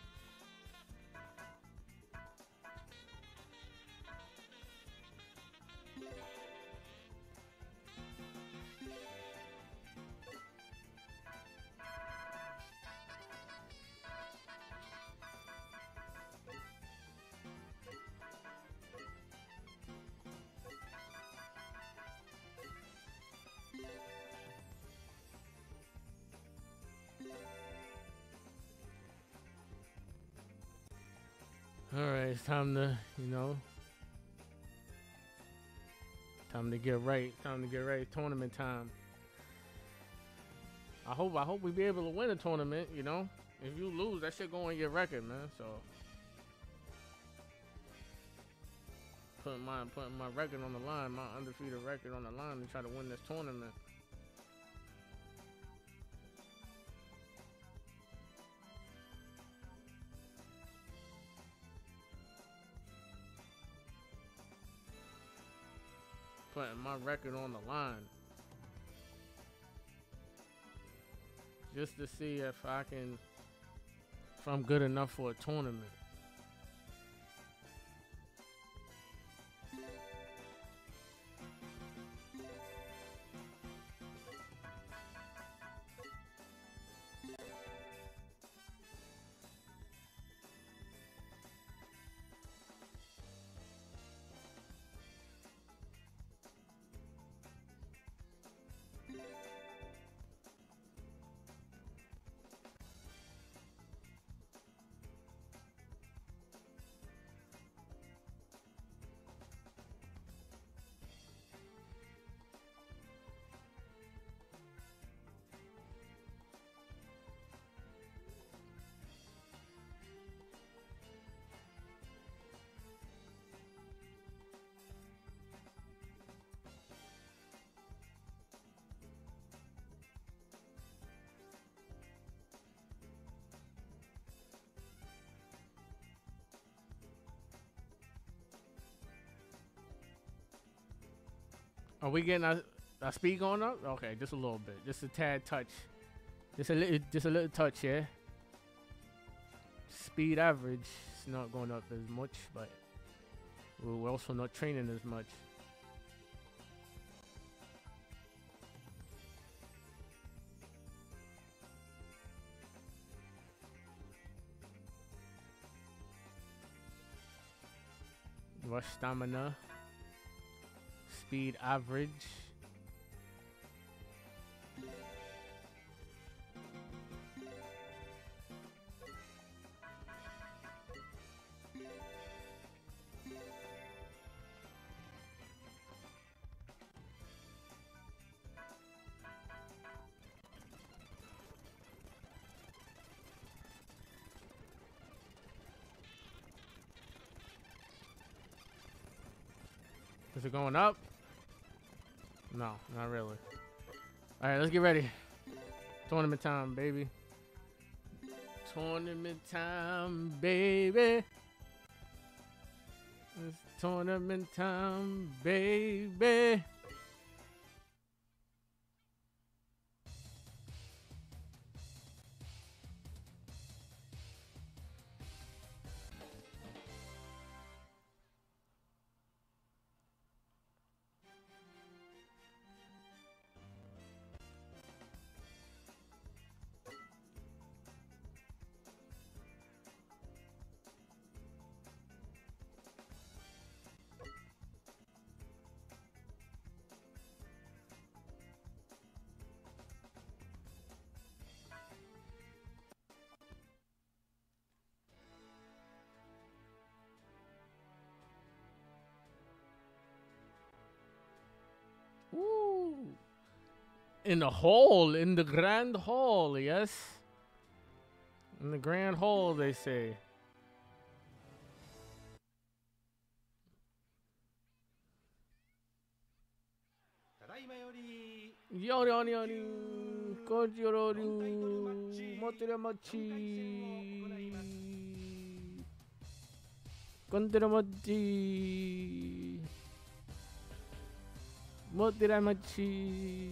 Alright, it's time to, time to get right. Time to get right. Tournament time. I hope we be able to win a tournament, If you lose, that shit go on your record, man. So putting my record on the line, my undefeated record on the line to try to win this tournament. Putting my record on the line just to see if I'm good enough for a tournament. Are we getting our speed going up? Okay, just a little bit, just a tad touch, just a little touch, yeah. Speed average is not going up as much, but we're also not training as much. Rush stamina. Speed average. Is it going up? No, not really. Alright, let's get ready. Tournament time, baby. tournament time, baby. It's tournament time, baby. Ooh. In the hall, in the grand hall, yes. In the grand hall, they say. Yoni yoni yoni, konjororu, moteramachi, konteramachi, moteramachi.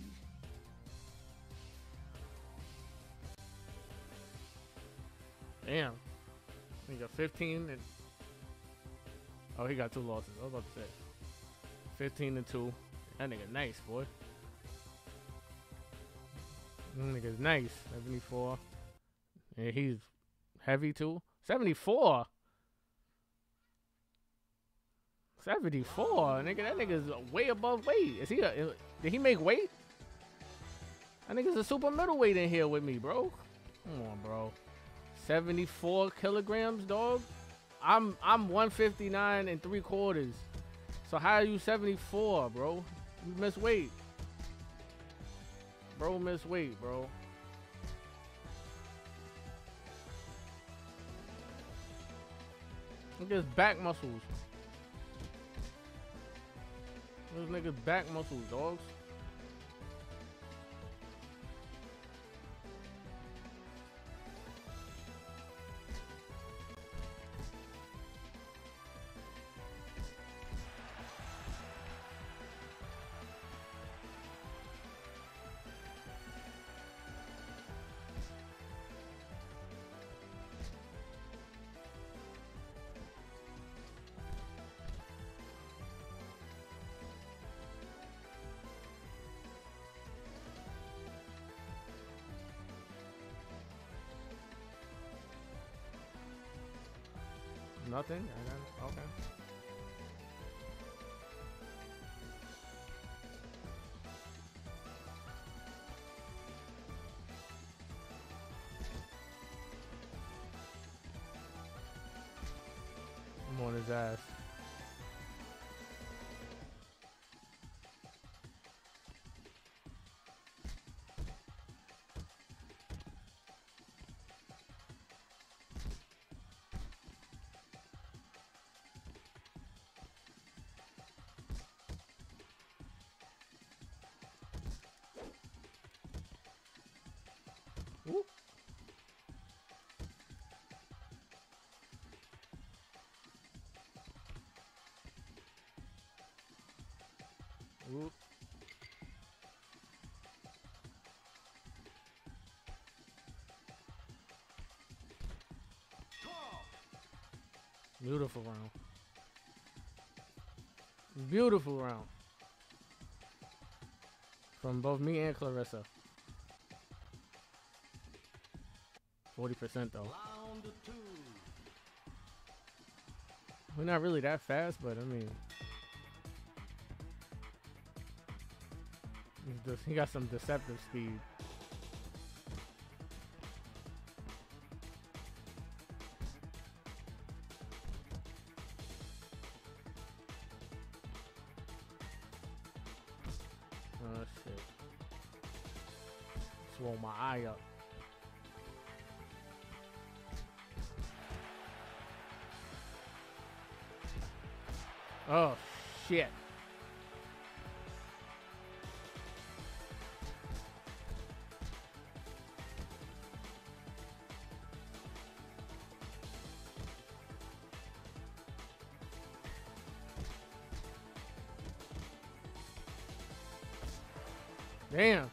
Damn. He got 15 and oh, he got 2 losses. I was about to say 15-2. That nigga nice, boy. That nigga's nice. 74. And he's heavy too. 74. 74. Nigga, that nigga's way above weight. Is he did he make weight? That nigga's a super middleweight in here with me, bro. Come on, bro. 74 kilograms, dog. I'm 159 3/4. So how are you 74, bro? You miss weight. Bro miss weight, bro. Look at his back muscles. Those niggas back muscles, dogs. Nothing? Okay. I'm on his ass. Ooh. Ooh. Beautiful round. Beautiful round. From both me and Clarissa. 40% though. Round 2. We're not really that fast, but I mean, he got some deceptive speed. Oh shit. Swole my eye up. Oh shit. Damn.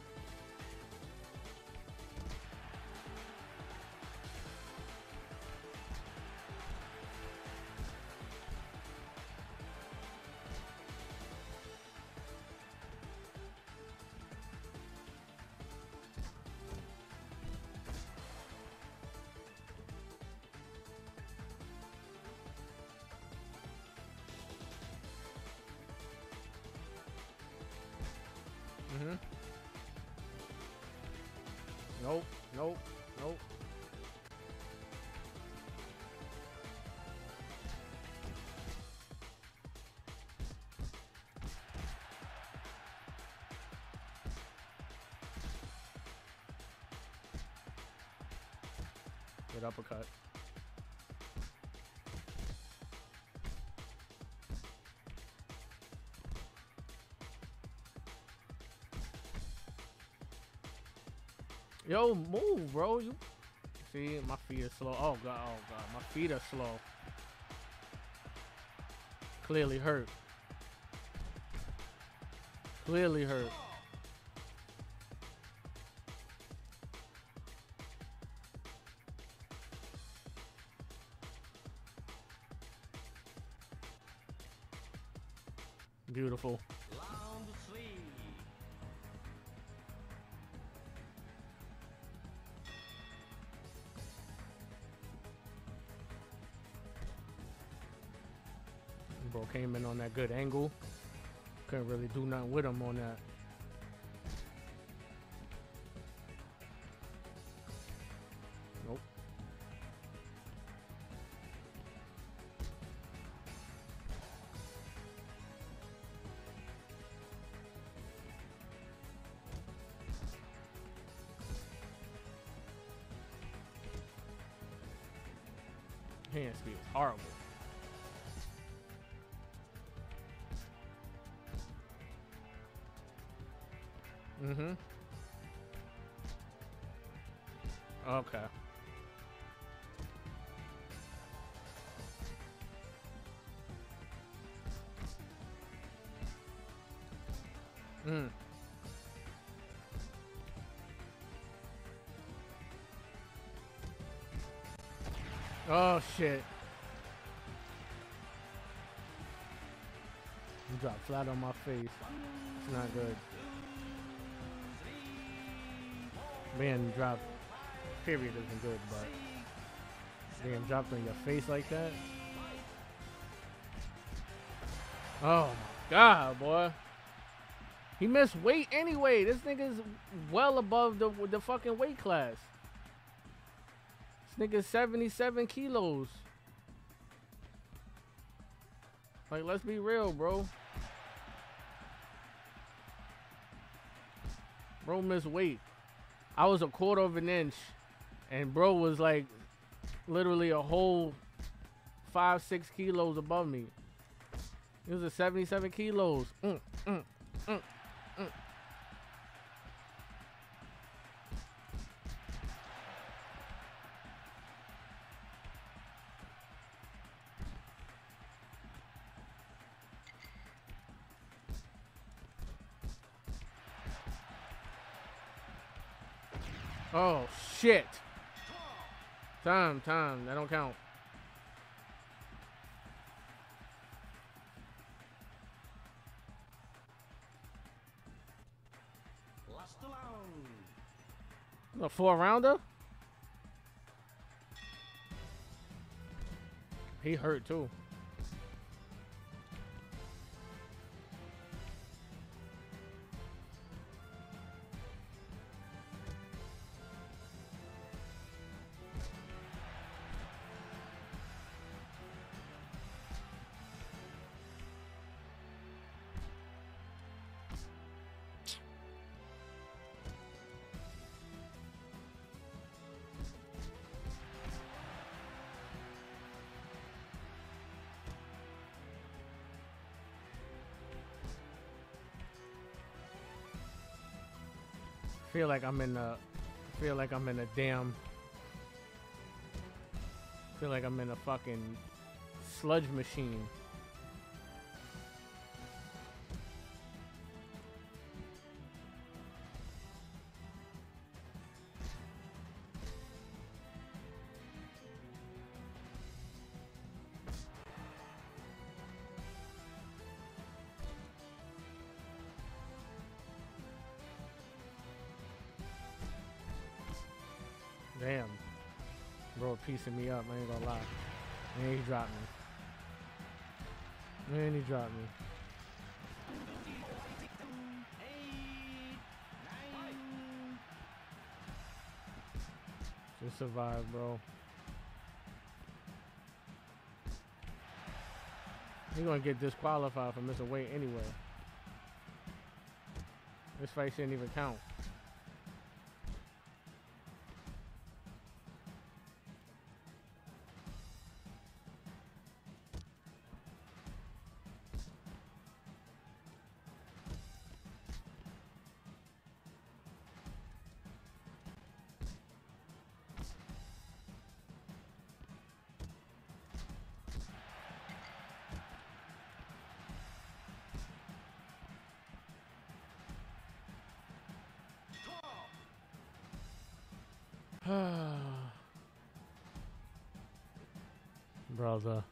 Mm-hmm. Nope, nope, nope. Good uppercut. Yo, move, bro. You see, my feet are slow. Oh god, my feet are slow. Clearly hurt. Clearly hurt. Beautiful. Round 3. Bro came in on that good angle. Couldn't really do nothing with him on that. Nope. Hand speed was horrible. Mm-hmm. Okay. Mm. Oh shit. Drop flat on my face. It's not good. Being dropped, period, isn't good, but being dropped on your face like that. Oh my god, boy. He missed weight anyway. This nigga's well above the fucking weight class. This nigga's 77 kilos. Like, let's be real, bro. Bro missed weight. I was a quarter of an inch, and bro was like literally a whole 5-6 kilos above me. He was at 77 kilos. Oh shit. Time. That don't count. Last round. A 4-rounder? He hurt too. Feel like I'm in a fucking sludge machine. Damn. Bro piecing me up, I ain't gonna lie. And he dropped me. And he dropped me. 8, 9. Just survive, bro. He's gonna get disqualified for missing weight anyway. This fight shouldn't even count. Brother.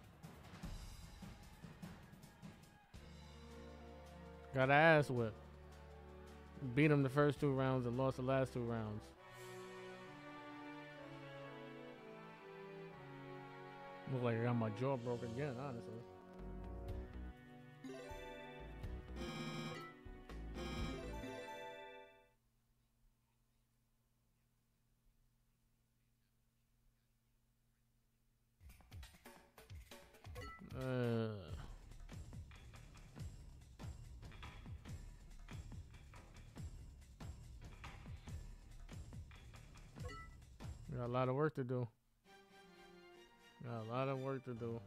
Got an ass whip. Beat him the first 2 rounds and lost the last 2 rounds. Look like I got my jaw broken again, honestly. Got a lot of work to do. Got a lot of work to do.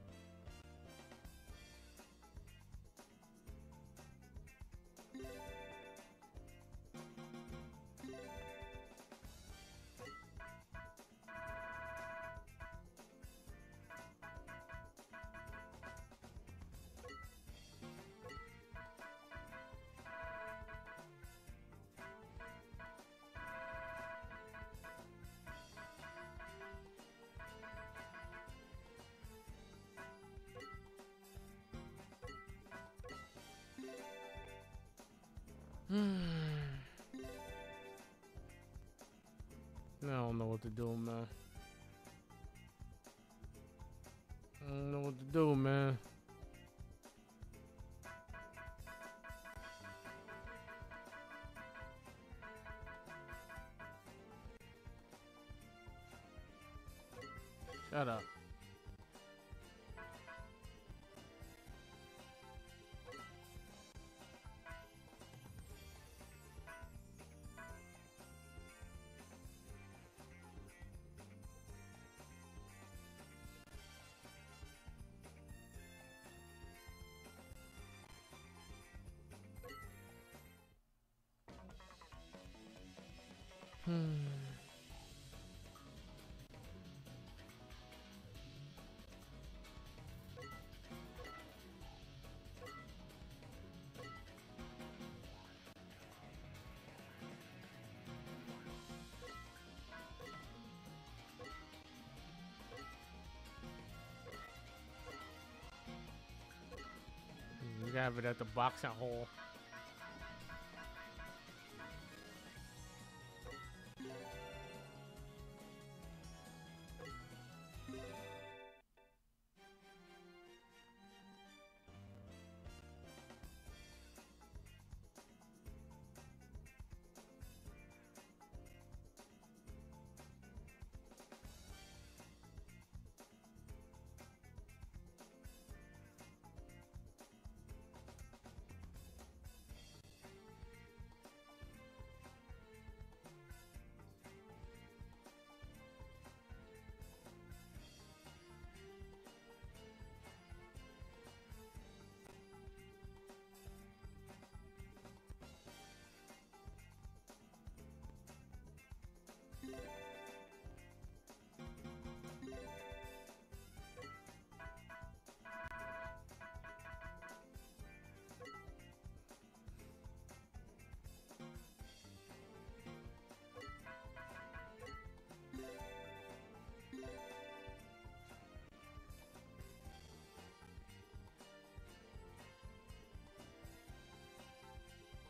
I don't know what to do, man. I don't know what to do, man. Shut up. You have it at the boxing hole.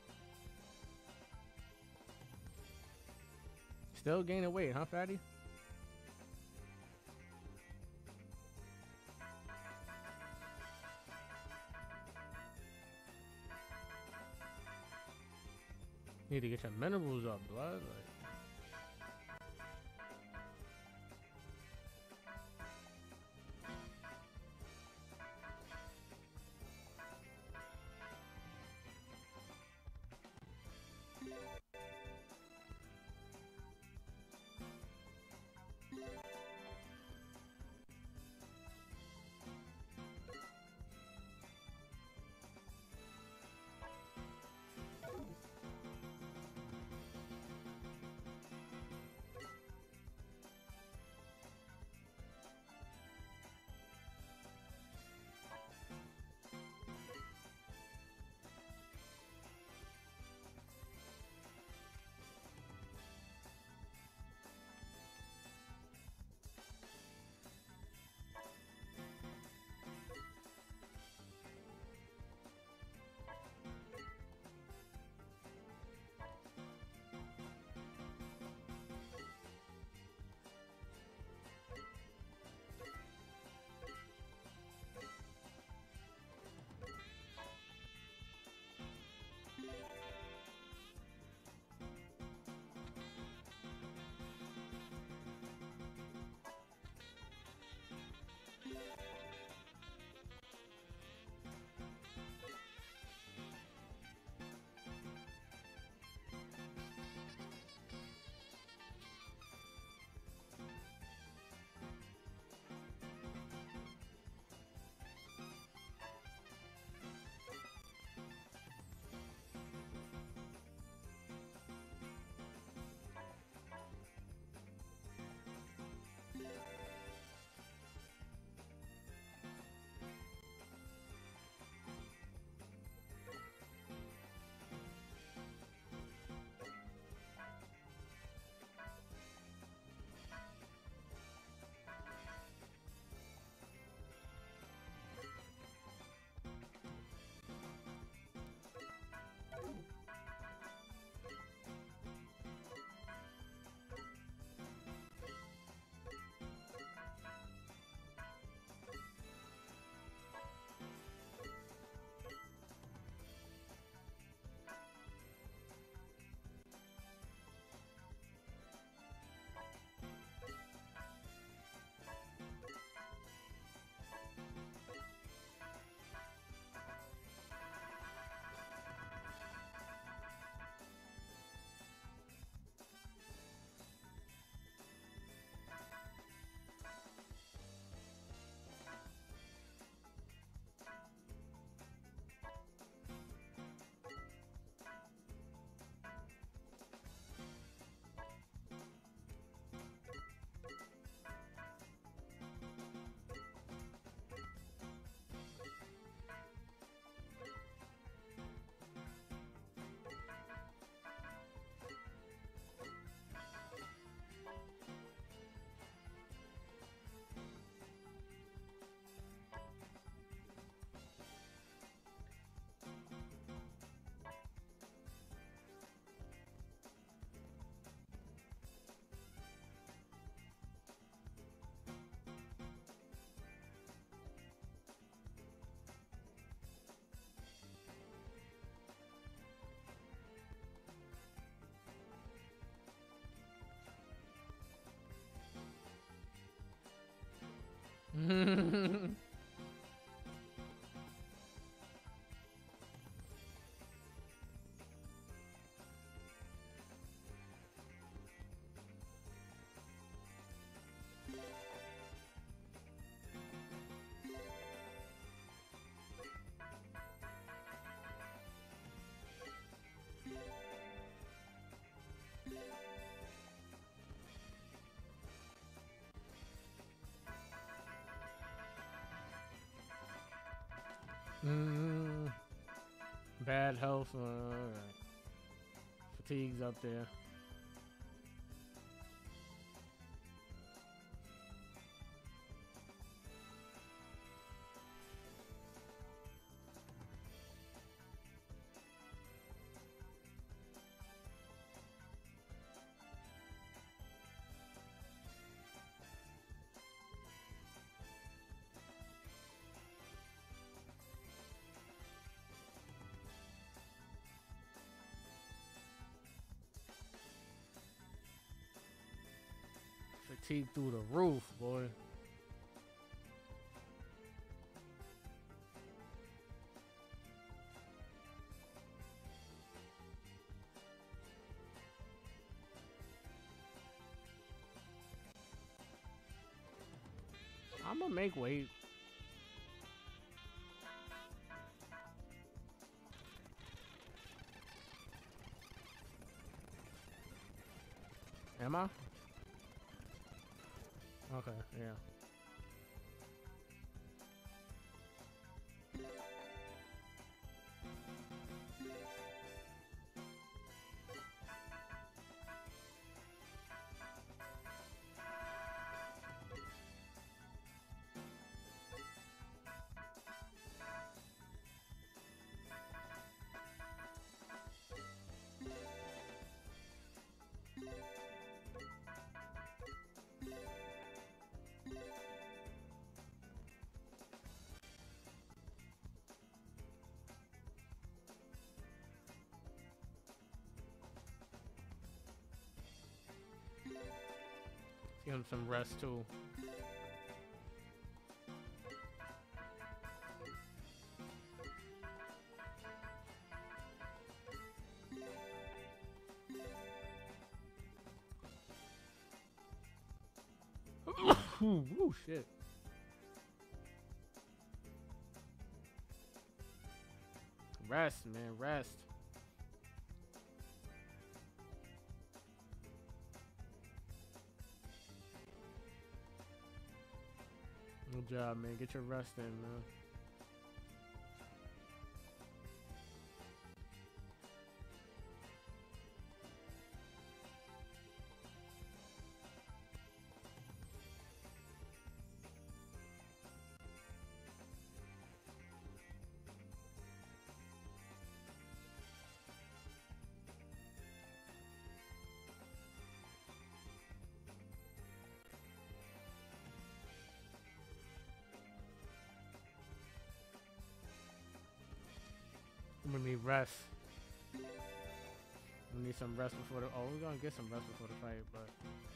Still gaining weight, huh, fatty? Need to get your minerals up, blood. Like, bad health. Alright. Fatigue's up there. teeth through the roof, boy. I'm gonna make weight. Am I? Okay, yeah. Give him some rest too. Ooh, shit. Rest, man, rest. Good job, man. Get your rest in, man. I'm gonna need rest. We need some rest before the. Oh, we're gonna get some rest before the fight, but.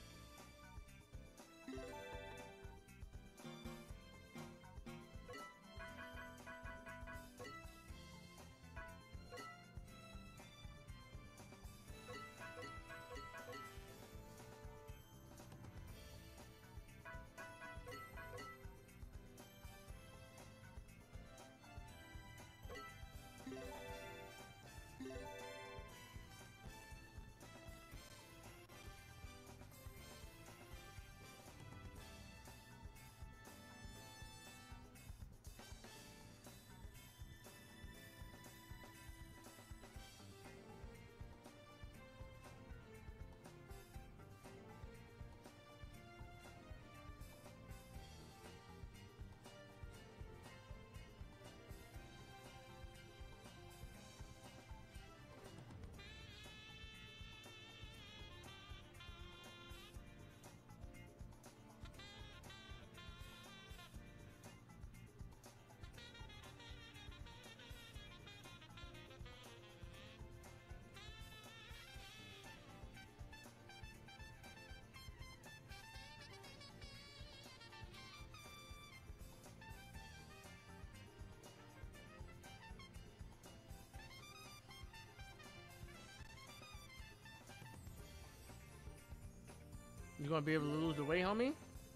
You gonna be able to lose the weight, homie?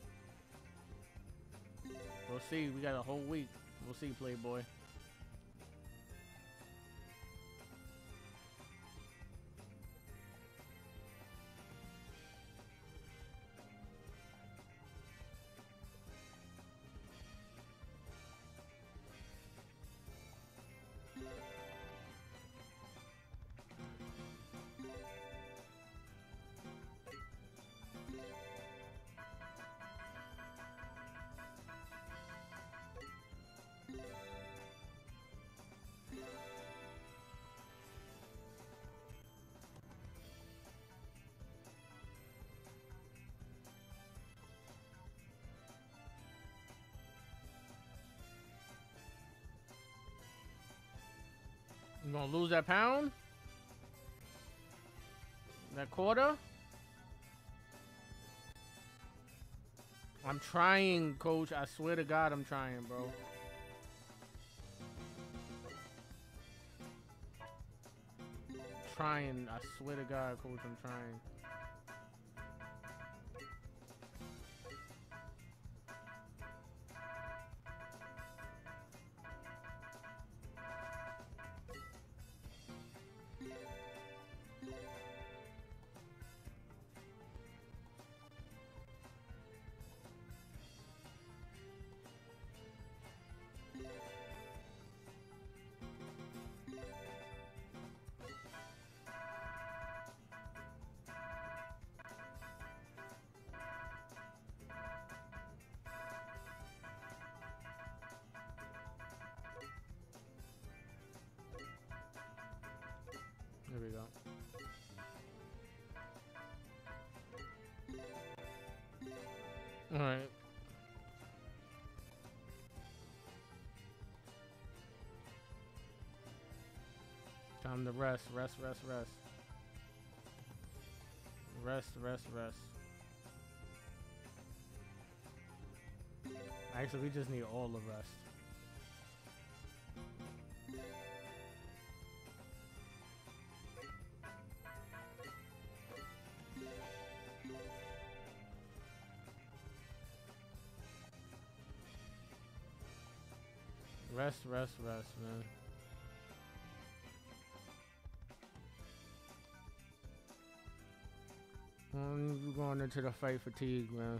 We'll see. We got a whole week. We'll see, Playboy. You gonna lose that pound? That quarter? I'm trying, coach. I swear to God, I'm trying, bro. Trying. I swear to God, coach, I'm trying. There we go. All right. Time to rest. Rest. Actually, we just need all the rest. Rest, man. We're going into the fight fatigue, man.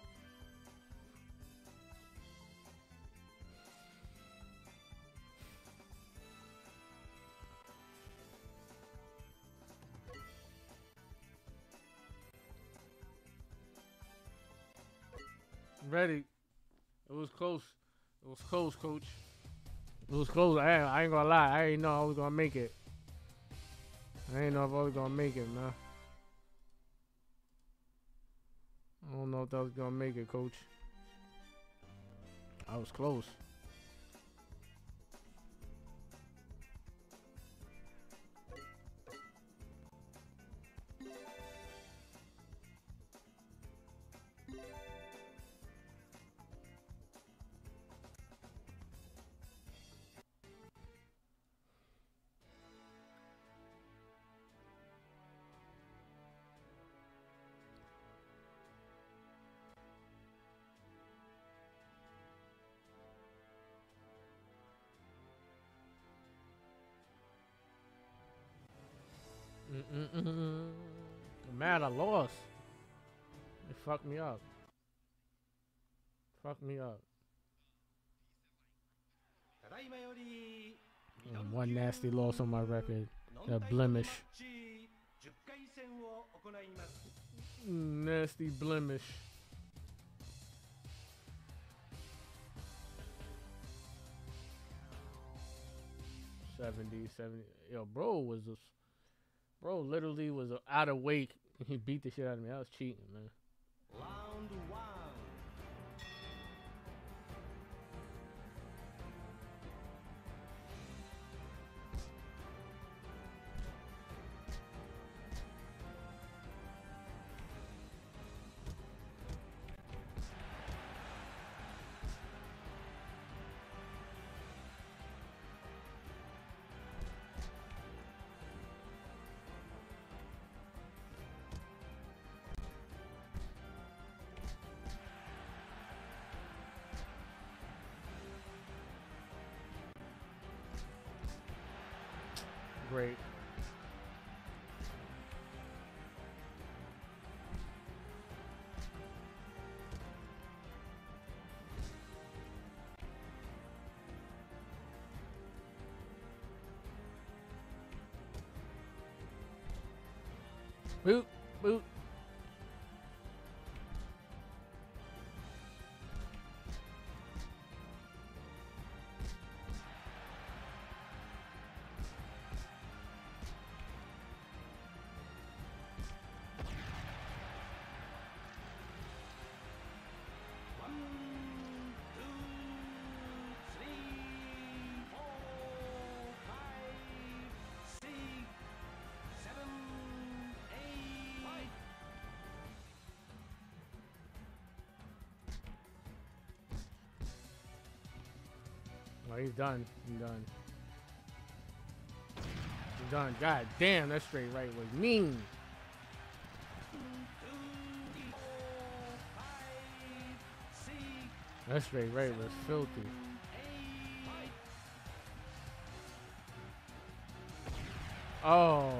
Ready. It was close. It was close, coach. It was close. I ain't gonna lie. I ain't know I was gonna make it. I ain't know if I was gonna make it, man. I don't know if I was gonna make it, coach. I was close. Mad I lost. It fucked me up. Fucked me up. One nasty loss on my record. A blemish. Nasty blemish. $70. Yo, bro literally was out of weight. He beat the shit out of me. I was cheating, man. Round 1. Great. Boot, boot. Oh, he's done. He's done. He's done. God damn, that straight right was mean. That straight right was filthy. Oh.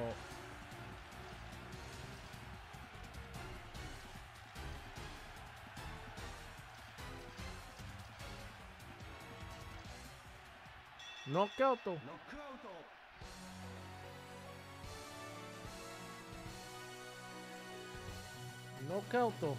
Knockout. Knockout.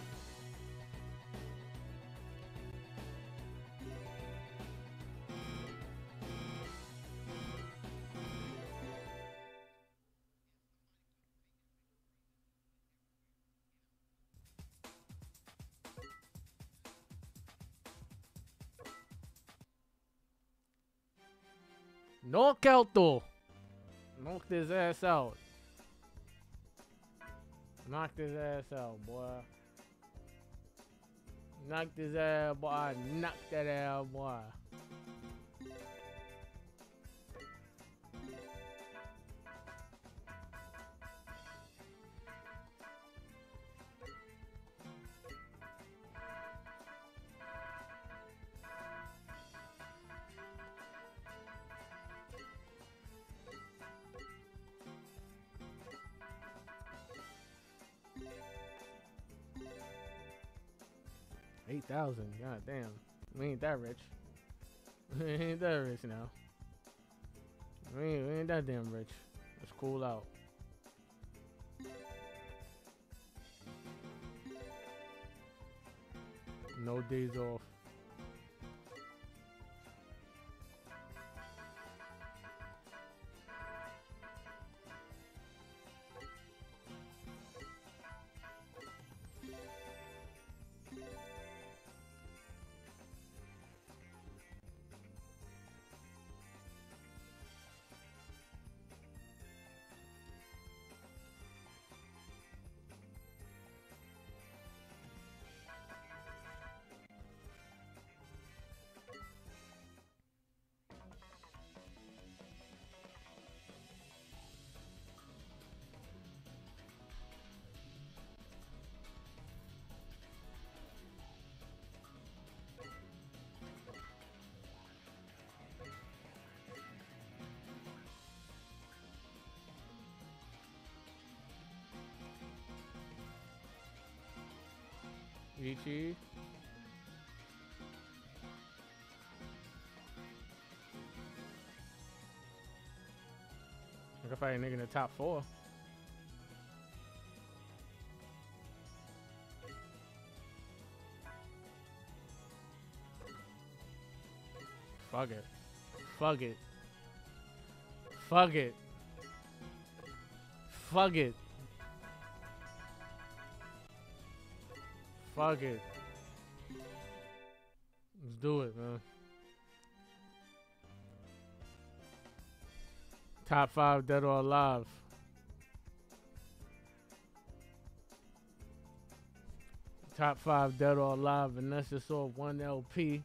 ノックアウト Knocked his ass out. Knocked his ass out, boy. Knocked his ass, boy. Knocked that ass, boy. $8,000. God damn. We ain't that rich. We ain't that rich now. We ain't that damn rich. Let's cool out. No days off. Ichi. I can fight a nigga in the top 4. Fuck it. Fuck it. Fuck it. Fuck it. Fuck it. Let's do it, man. Top 5 dead or alive. Top 5 dead or alive, and that's just off 1 LP.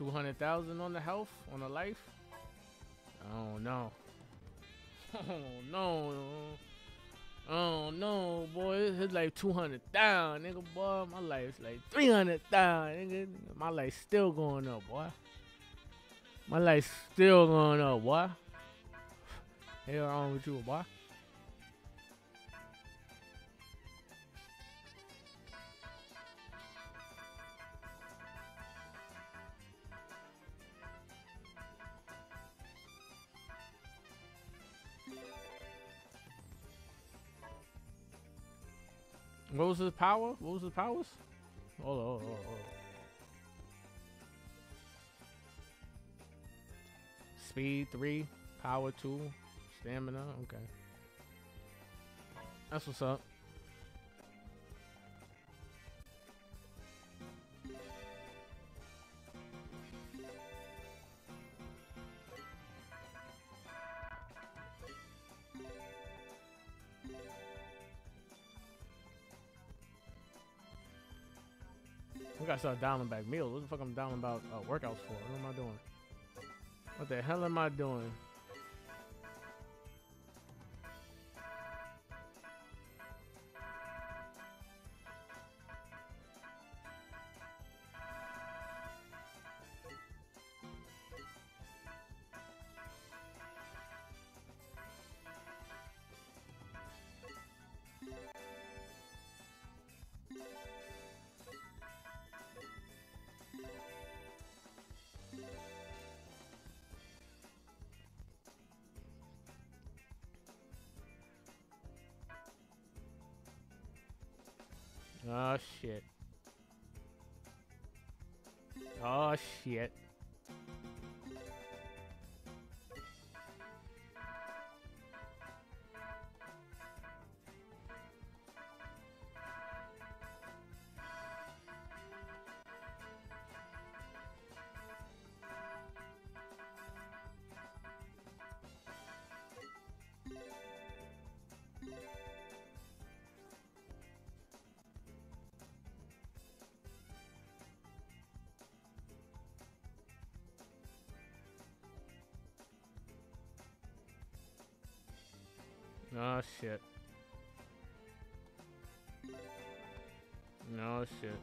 200,000 on the health, on the life. Oh no. Oh no. Oh no, boy. It's like 200,000, nigga. Boy, my life's like 300,000, nigga. My life's still going up, boy. My life's still going up, boy. Hell wrong with you, boy. What was his power? What was his powers? Hold on, hold on, hold on. Speed 3, power 2, stamina. Okay, that's what's up. We gotta start dialing back meals. What the fuck I'm dialing about workouts for? What am I doing? What the hell am I doing? Oh shit. Oh shit. Oh shit. No shit.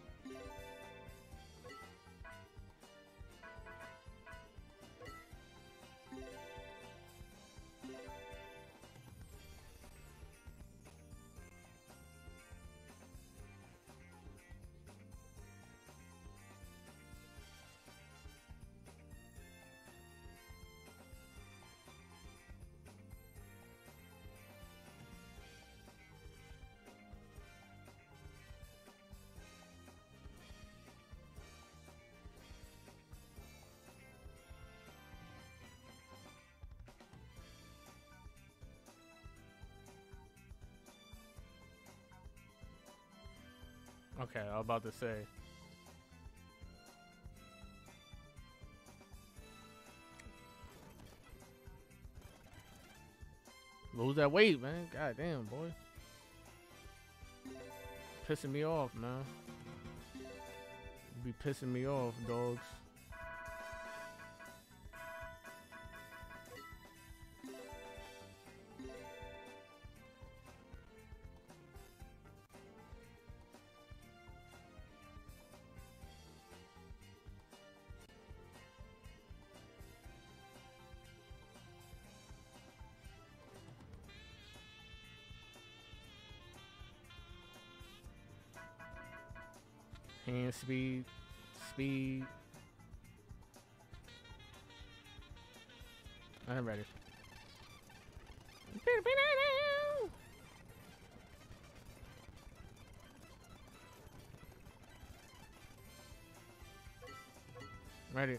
Okay, I was about to say. Lose that weight, man. God damn, boy. Pissing me off, man. You be pissing me off, dogs. Hand speed, speed. I'm ready. Ready.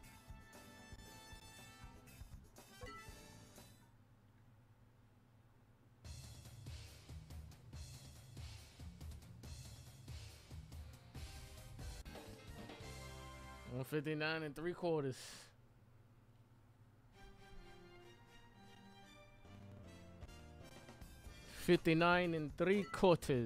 $159.75. 59.75.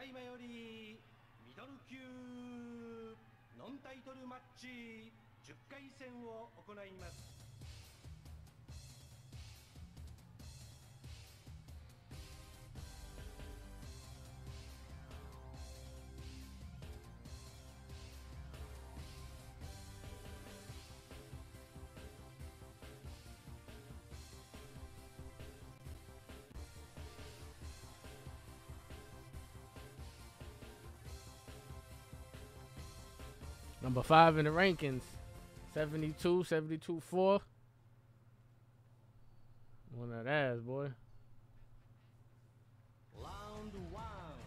今よりミドル級ノンタイトルマッチ10回戦を行います。 Number 5 in the rankings. 72, 72-4. One of that ass, boy. Round 1.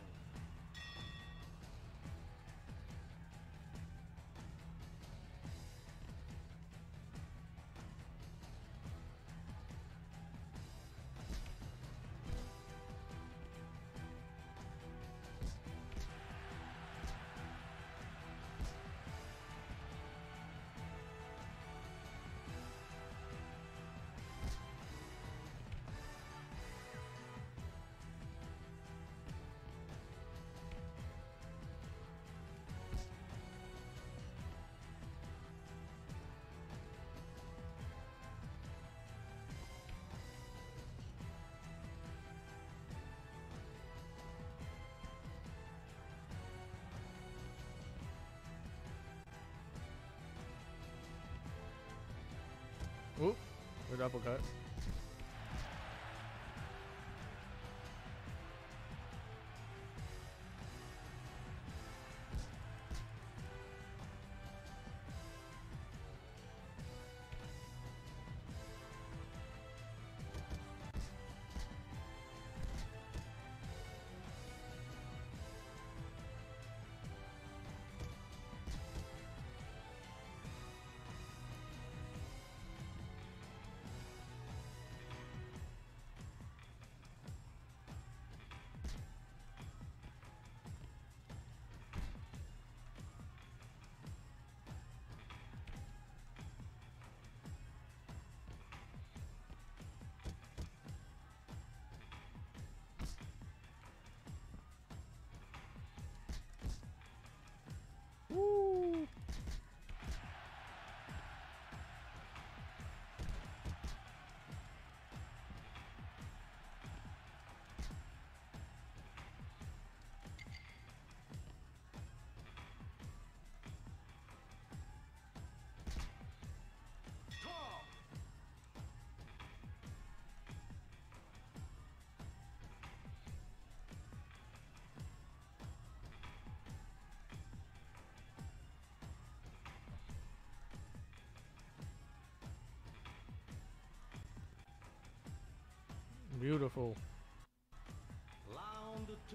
Oop, good uppercut. Woo! Beautiful. Round 2.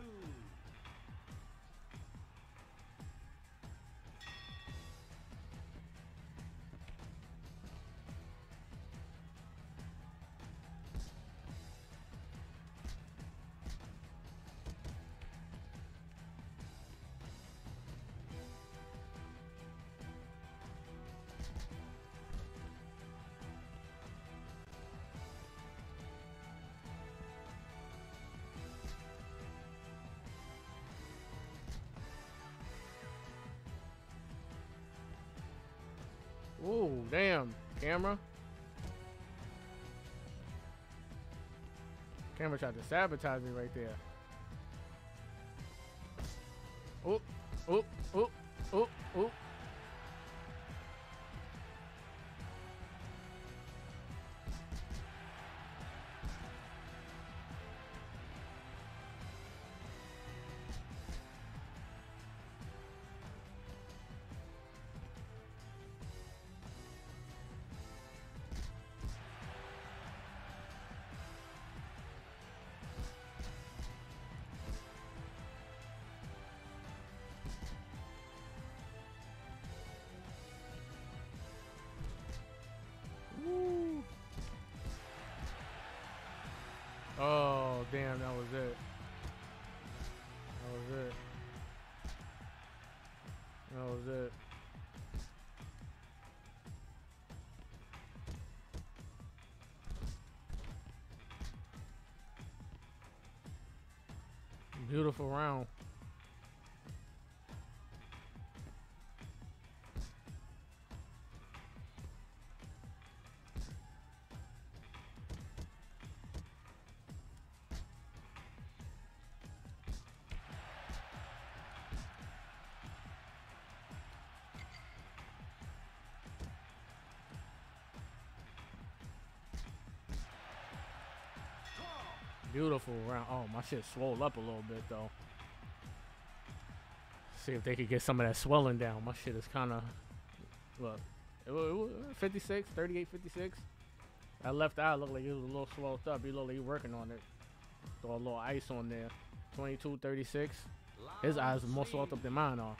Ooh, damn, camera. Camera tried to sabotage me right there. Oop, oop, oop, oop, oop. Woo. Oh, damn, that was it. That was it. That was it. Beautiful round. Beautiful round. Oh, my shit swole up a little bit though. See if they could get some of that swelling down. My shit is kind of, look, it was 56, 38, 56. That left eye looked like it was a little swelled up. He looked like he working on it. Throw a little ice on there. 22, 36. His eyes are more swelled up than mine are.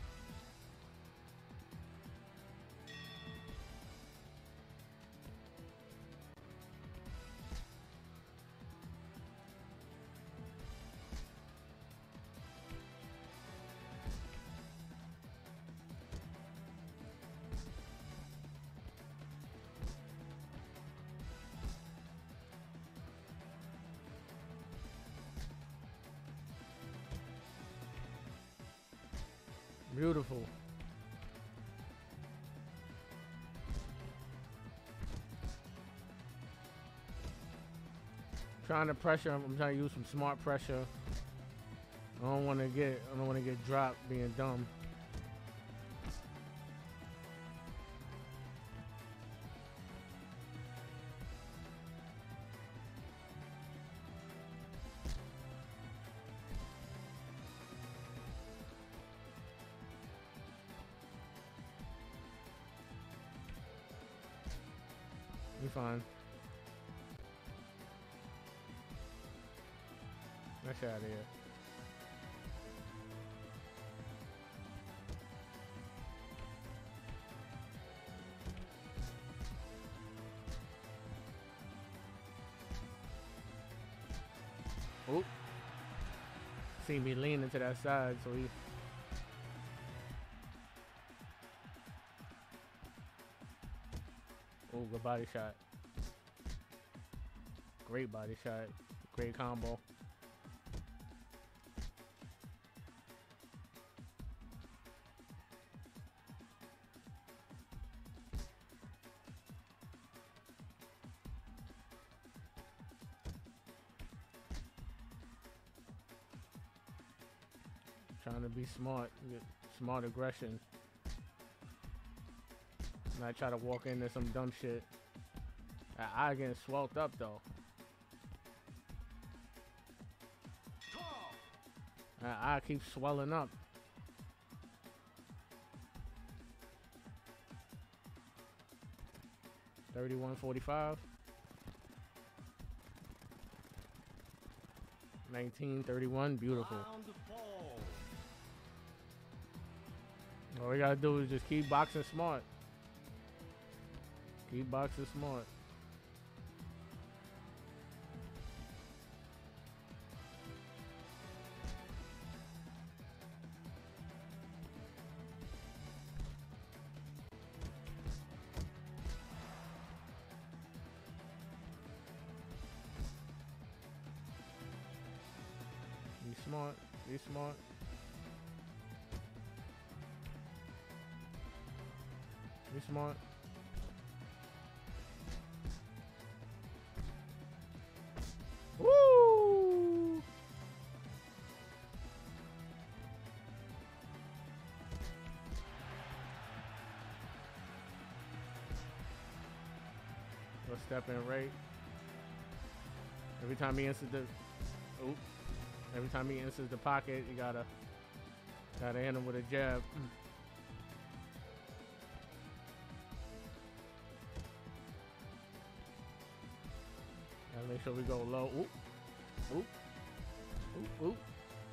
Beautiful. Trying to pressure. I'm trying to use some smart pressure. I don't want to get dropped being dumb. We fine. That's out of here. Oop. See me leaning to that side, so he. Oh, good body shot. Great body shot. Great combo. Trying to be smart, get smart aggression. Not try to walk into some dumb shit. That eye getting swelled up though. That eye keeps swelling up. $31.45. 19.31. Beautiful. All we gotta do is just keep boxing smart. Keep boxing smart. Be smart. Be smart. Be smart. Woo! Go step in right. Every time he enters the, oop. Every time he enters the pocket, you gotta hit him with a jab. And make sure we go low. Oop, oop, oop, oop.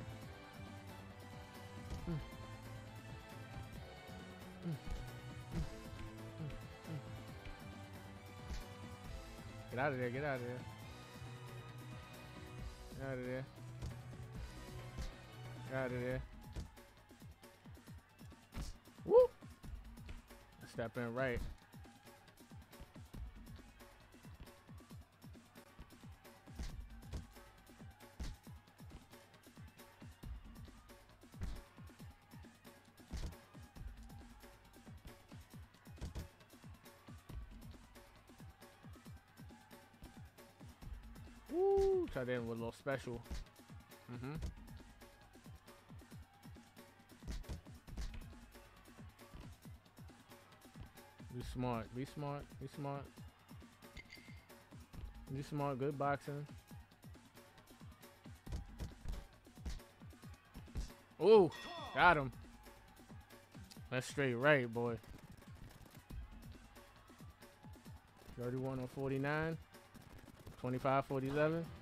Get out of there! Get out of there! Get out of there! Get out of there! Woo! Step in right. Woo! Try that in with a little special. Be smart. Be smart. Be smart. Be smart. Good boxing. Ooh, got him. That's straight right, boy. 31 on 49. 25-47.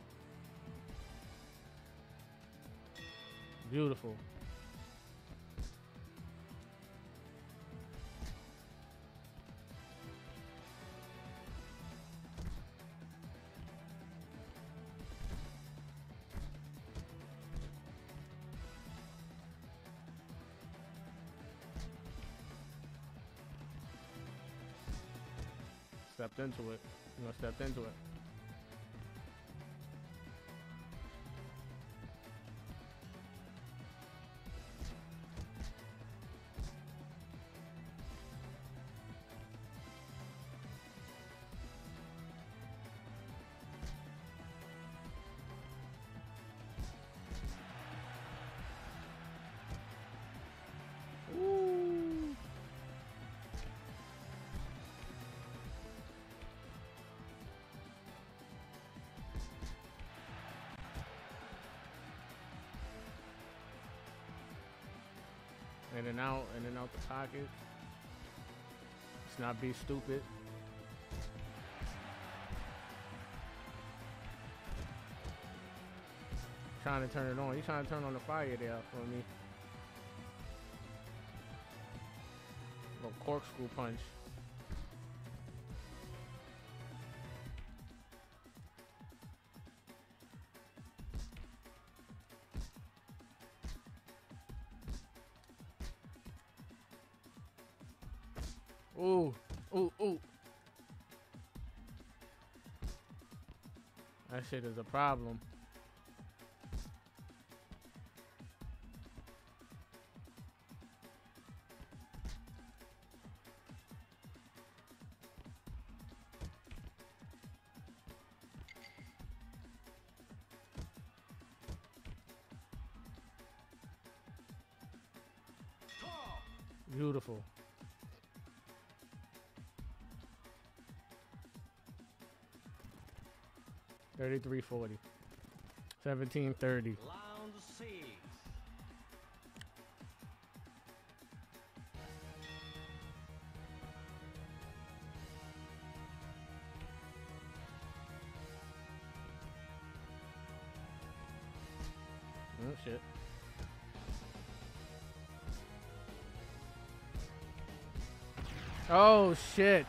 Beautiful. Stepped into it. You know, stepped into it. Ooh. In and out the pocket. Let's not be stupid. Trying to turn it on. He's trying to turn on the fire there for me. Little corkscrew punch. Ooh, ooh, ooh. That shit is a problem. Beautiful. $33.40. 17.30. Round 6. Oh shit. Oh shit.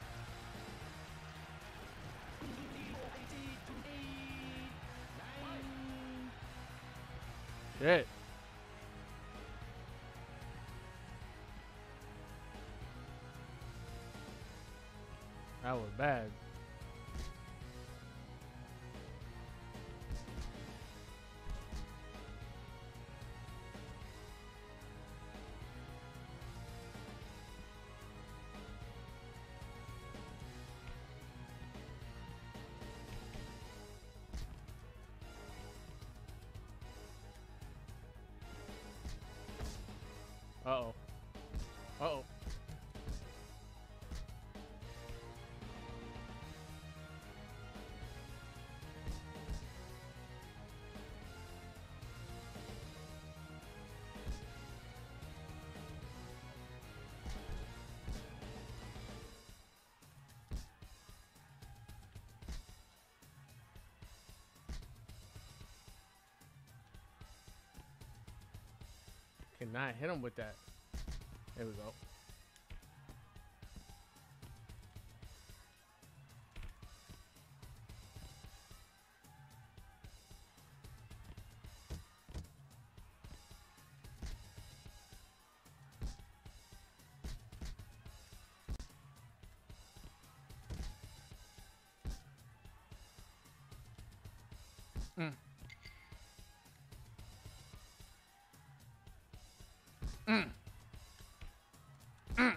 Shit. That was bad. Uh-oh. Uh-oh. Cannot hit him with that. There we go. Mm. Mm. Mm.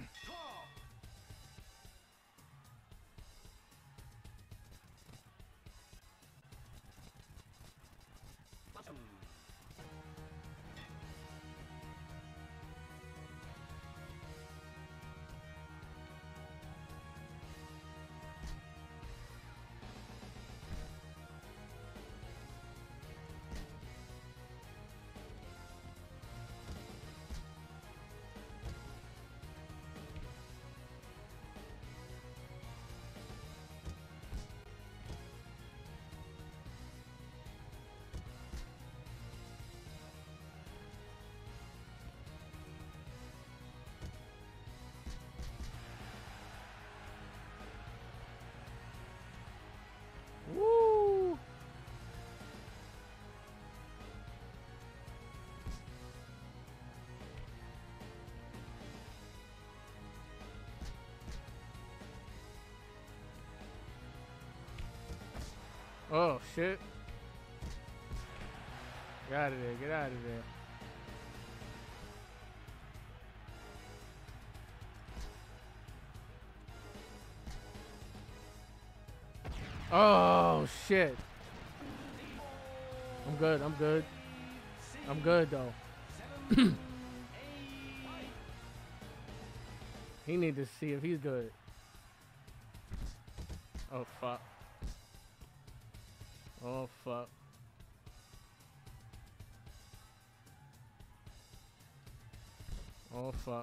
Oh shit. Get out of there, get out of there. Oh shit. I'm good, I'm good. I'm good though. He need to see if he's good. Oh fuck. Oh fuck. Oh fuck.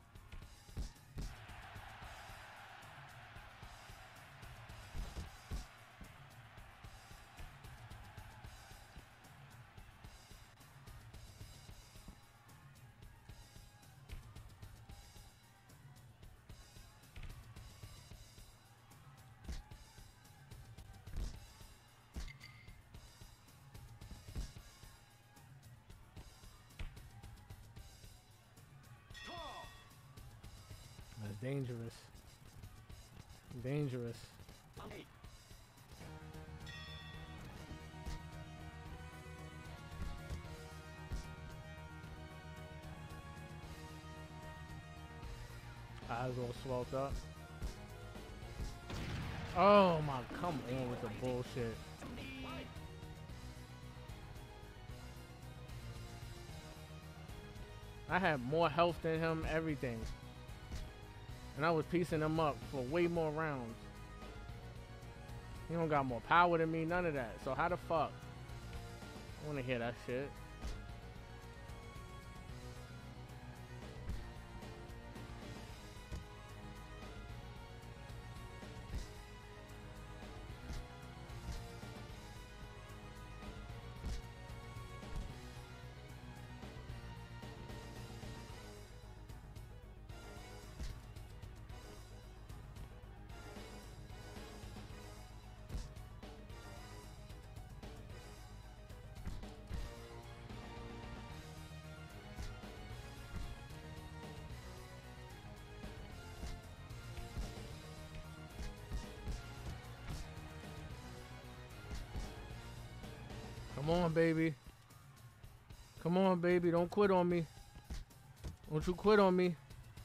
That's dangerous. Dangerous. Eyes all swelled up. Oh my, come on with the bullshit. I had more health than him, everything. And I was piecing him up for way more rounds. He don't got more power than me, none of that. So how the fuck? I wanna hear that shit. Come on, baby. Come on, baby. Don't quit on me. Don't you quit on me.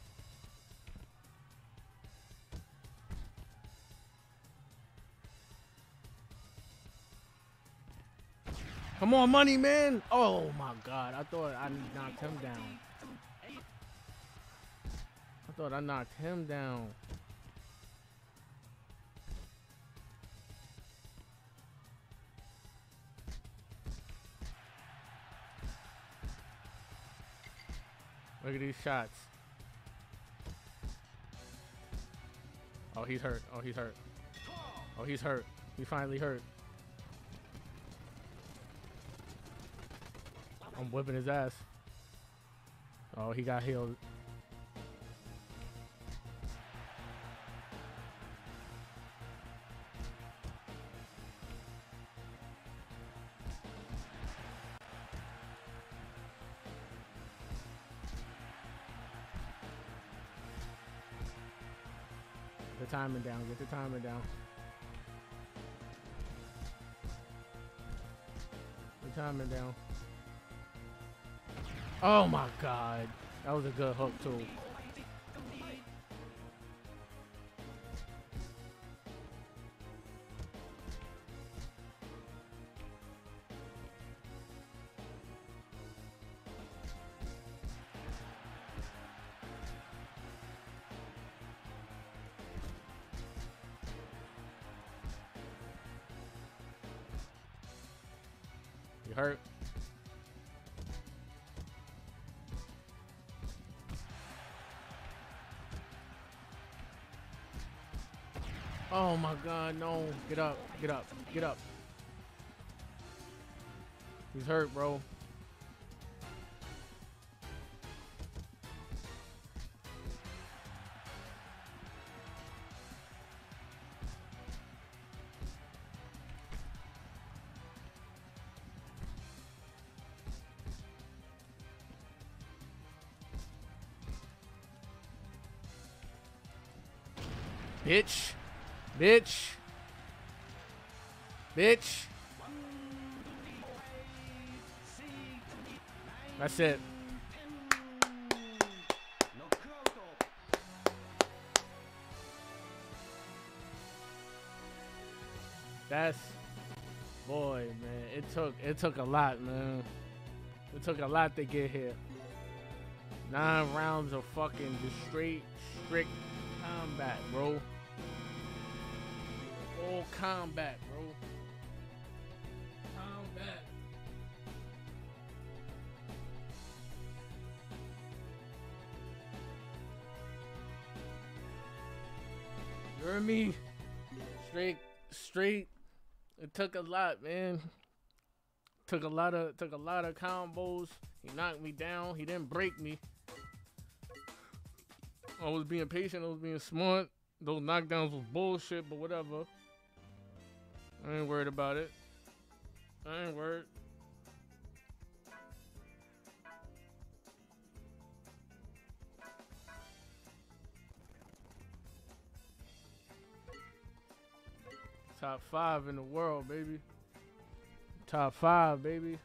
Come on, money, man. Oh, my God. I thought I knocked him down. I thought I knocked him down. Look at these shots. Oh, he's hurt. Oh, he's hurt. Oh, he's hurt. He finally hurt. I'm whipping his ass. Oh, he got healed. Get the timing down. Get the timing down. Get the timing down. Oh my God. That was a good hook too. You hurt? Oh my God, no. Get up, get up, get up. He's hurt, bro. Bitch. Bitch. Bitch. That's it. That's, boy, man. It took a lot, man. It took a lot to get here. 9 rounds of fucking just strict combat, bro. All combat, bro. Combat. You heard me? Straight. It took a lot, man. Took a lot of combos. He knocked me down. He didn't break me. I was being patient. I was being smart. Those knockdowns was bullshit, but whatever. I ain't worried about it. I ain't worried. Top 5 in the world, baby. Top 5, baby.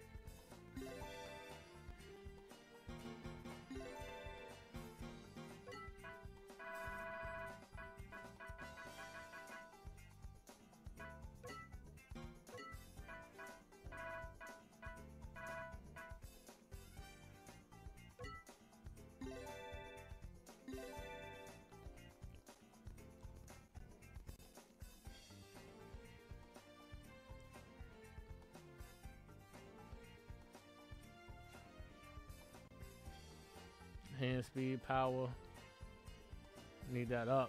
Hand speed, power. Need that up.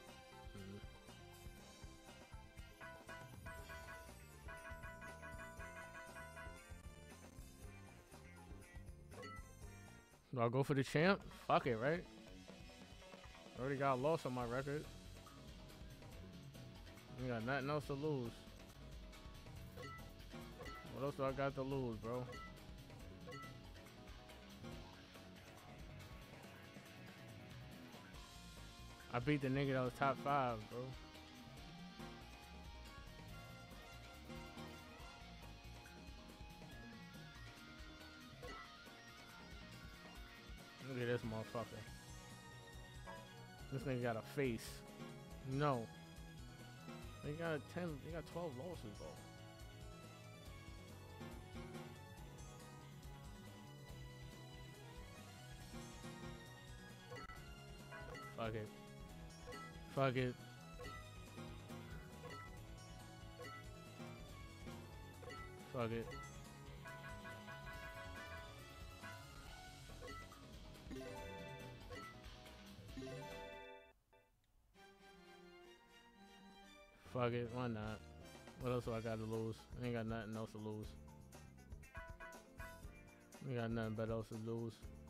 Do I go for the champ? Fuck it, right? Already got a loss on my record. I got nothing else to lose. What else do I got to lose, bro? I beat the nigga that was top 5, bro. Look at this motherfucker. This nigga got a face. No. They got 12 losses, bro. Fuck it. Fuck it. Fuck it. Fuck it, why not? What else do I got to lose? I ain't got nothing else to lose. I ain't got nothing but else to lose.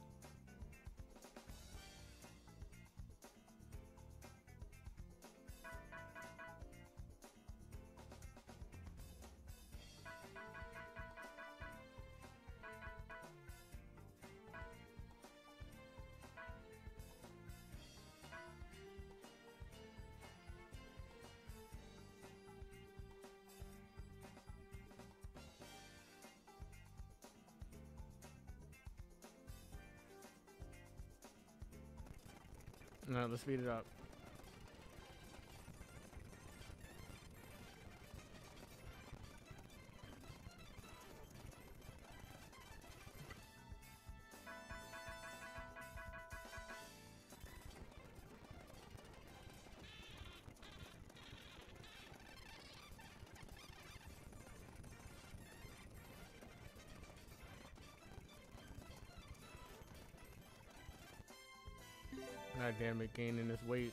No, let's speed it up. God damn it, gaining this weight.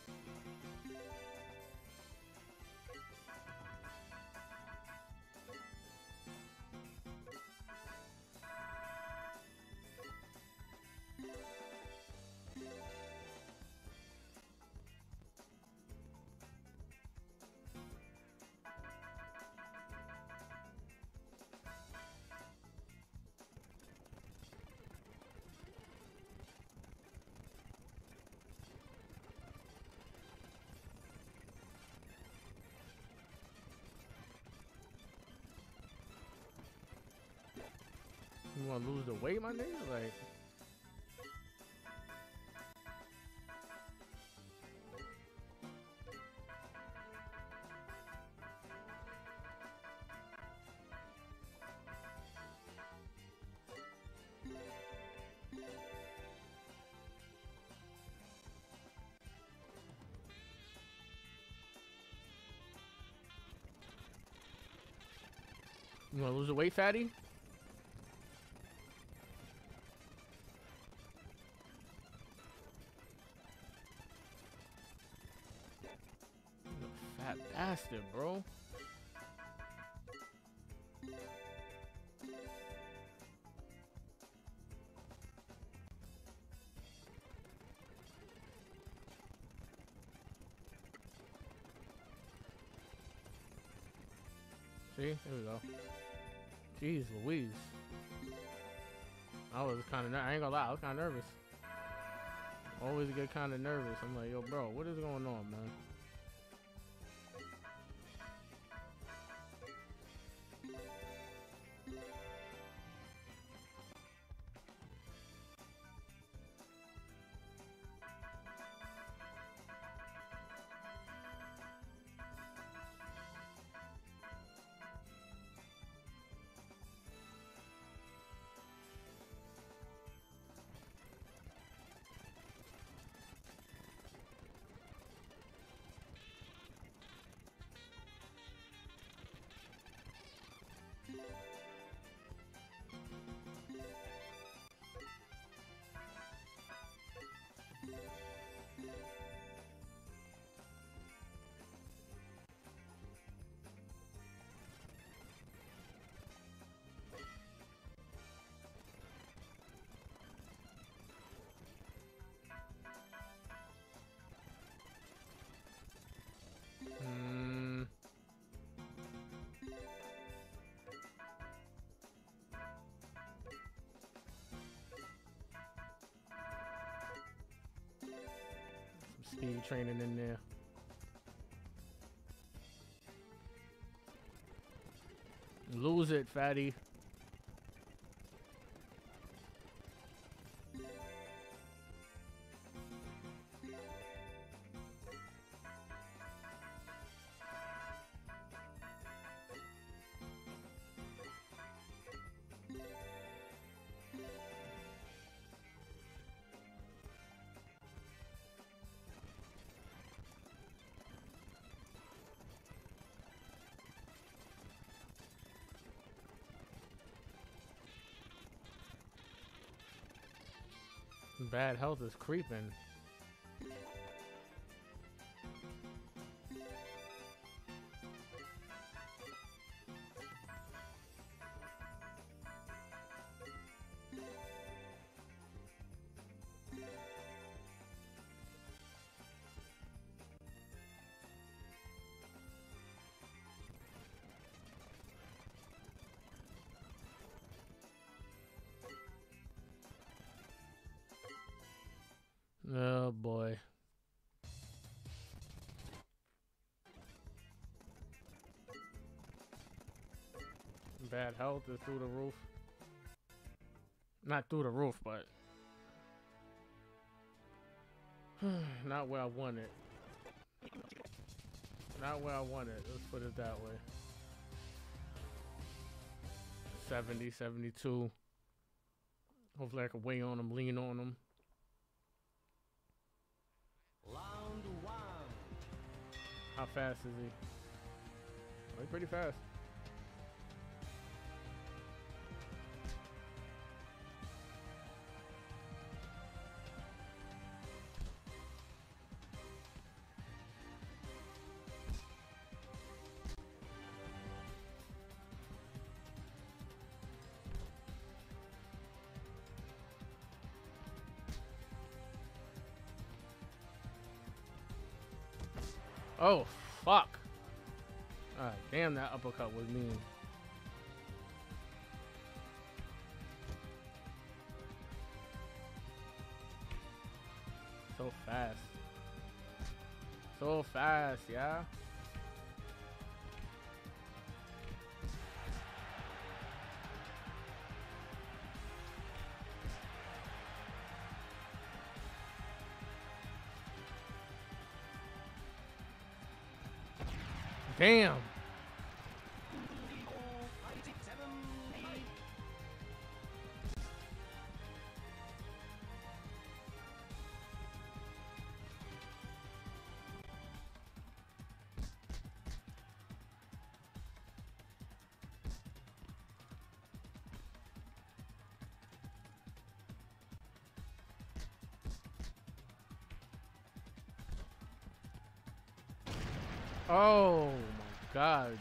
wanna lose the weight, my nigga? Like, you wanna lose the weight, fatty? You a fat bastard, bro. See? Here we go. Jeez Louise. I was kind of, I ain't gonna lie, I was kind of nervous. Always get kind of nervous. I'm like, yo, bro, what is going on, man? Speed training in there. Lose it, fatty. Bad health is creeping. Oh boy. Bad health is through the roof. Not through the roof, but not where I want it. Not where I want it. Let's put it that way. 70, 72. Hopefully I can weigh on him, lean on him. Round one. How fast is he? Oh, he's pretty fast. Oh, fuck. Alright, damn, that uppercut was mean. So fast. So fast, yeah? Damn. Oh my god.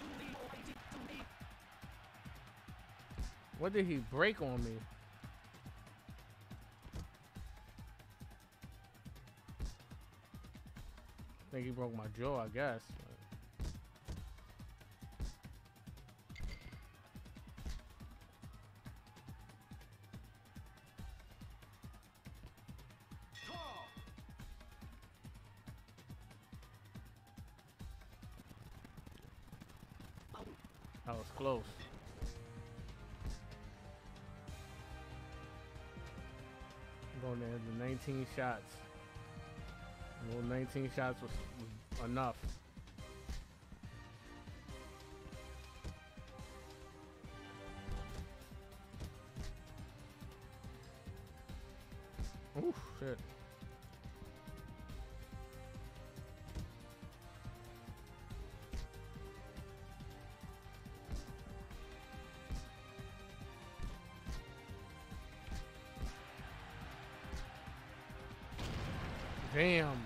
What did he break on me? I think he broke my jaw, I guess. That was close. Going there, the 19 shots. Well, 19 shots was enough. Oh shit. Damn.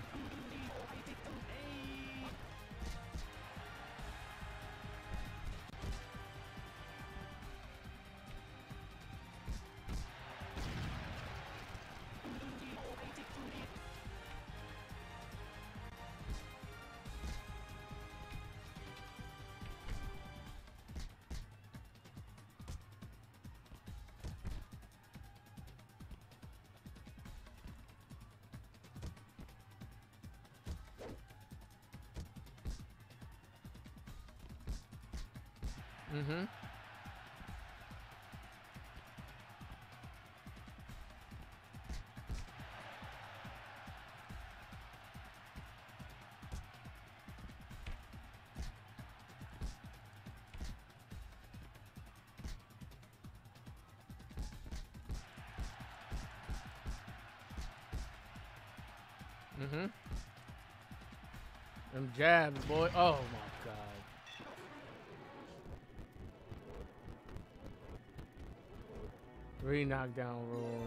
Mm-hmm. Mm-hmm. Them jabs, boy. Oh my god. Three knockdown rule.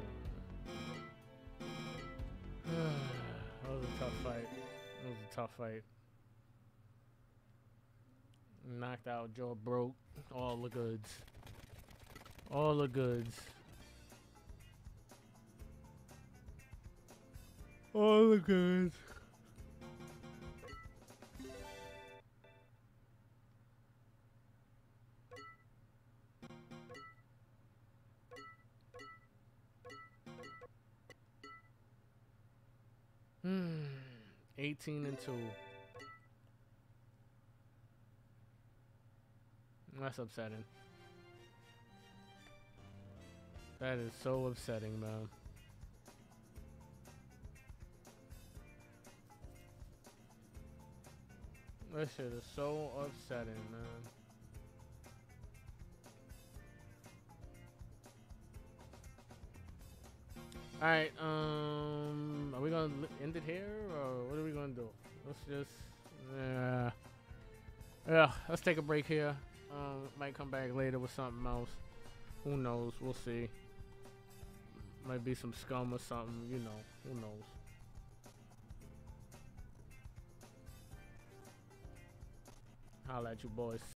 That was a tough fight. That was a tough fight. Knocked out, jaw broke. All the goods. All the goods. All the goods. Hmm. 18-2. That's upsetting. That is so upsetting, man. That shit is so upsetting, man. Alright, are we gonna end it here, or what are we gonna do? Let's just, yeah, let's take a break here. Might come back later with something else. Who knows? We'll see. Might be some scum or something, you know, who knows. Holla at you boys.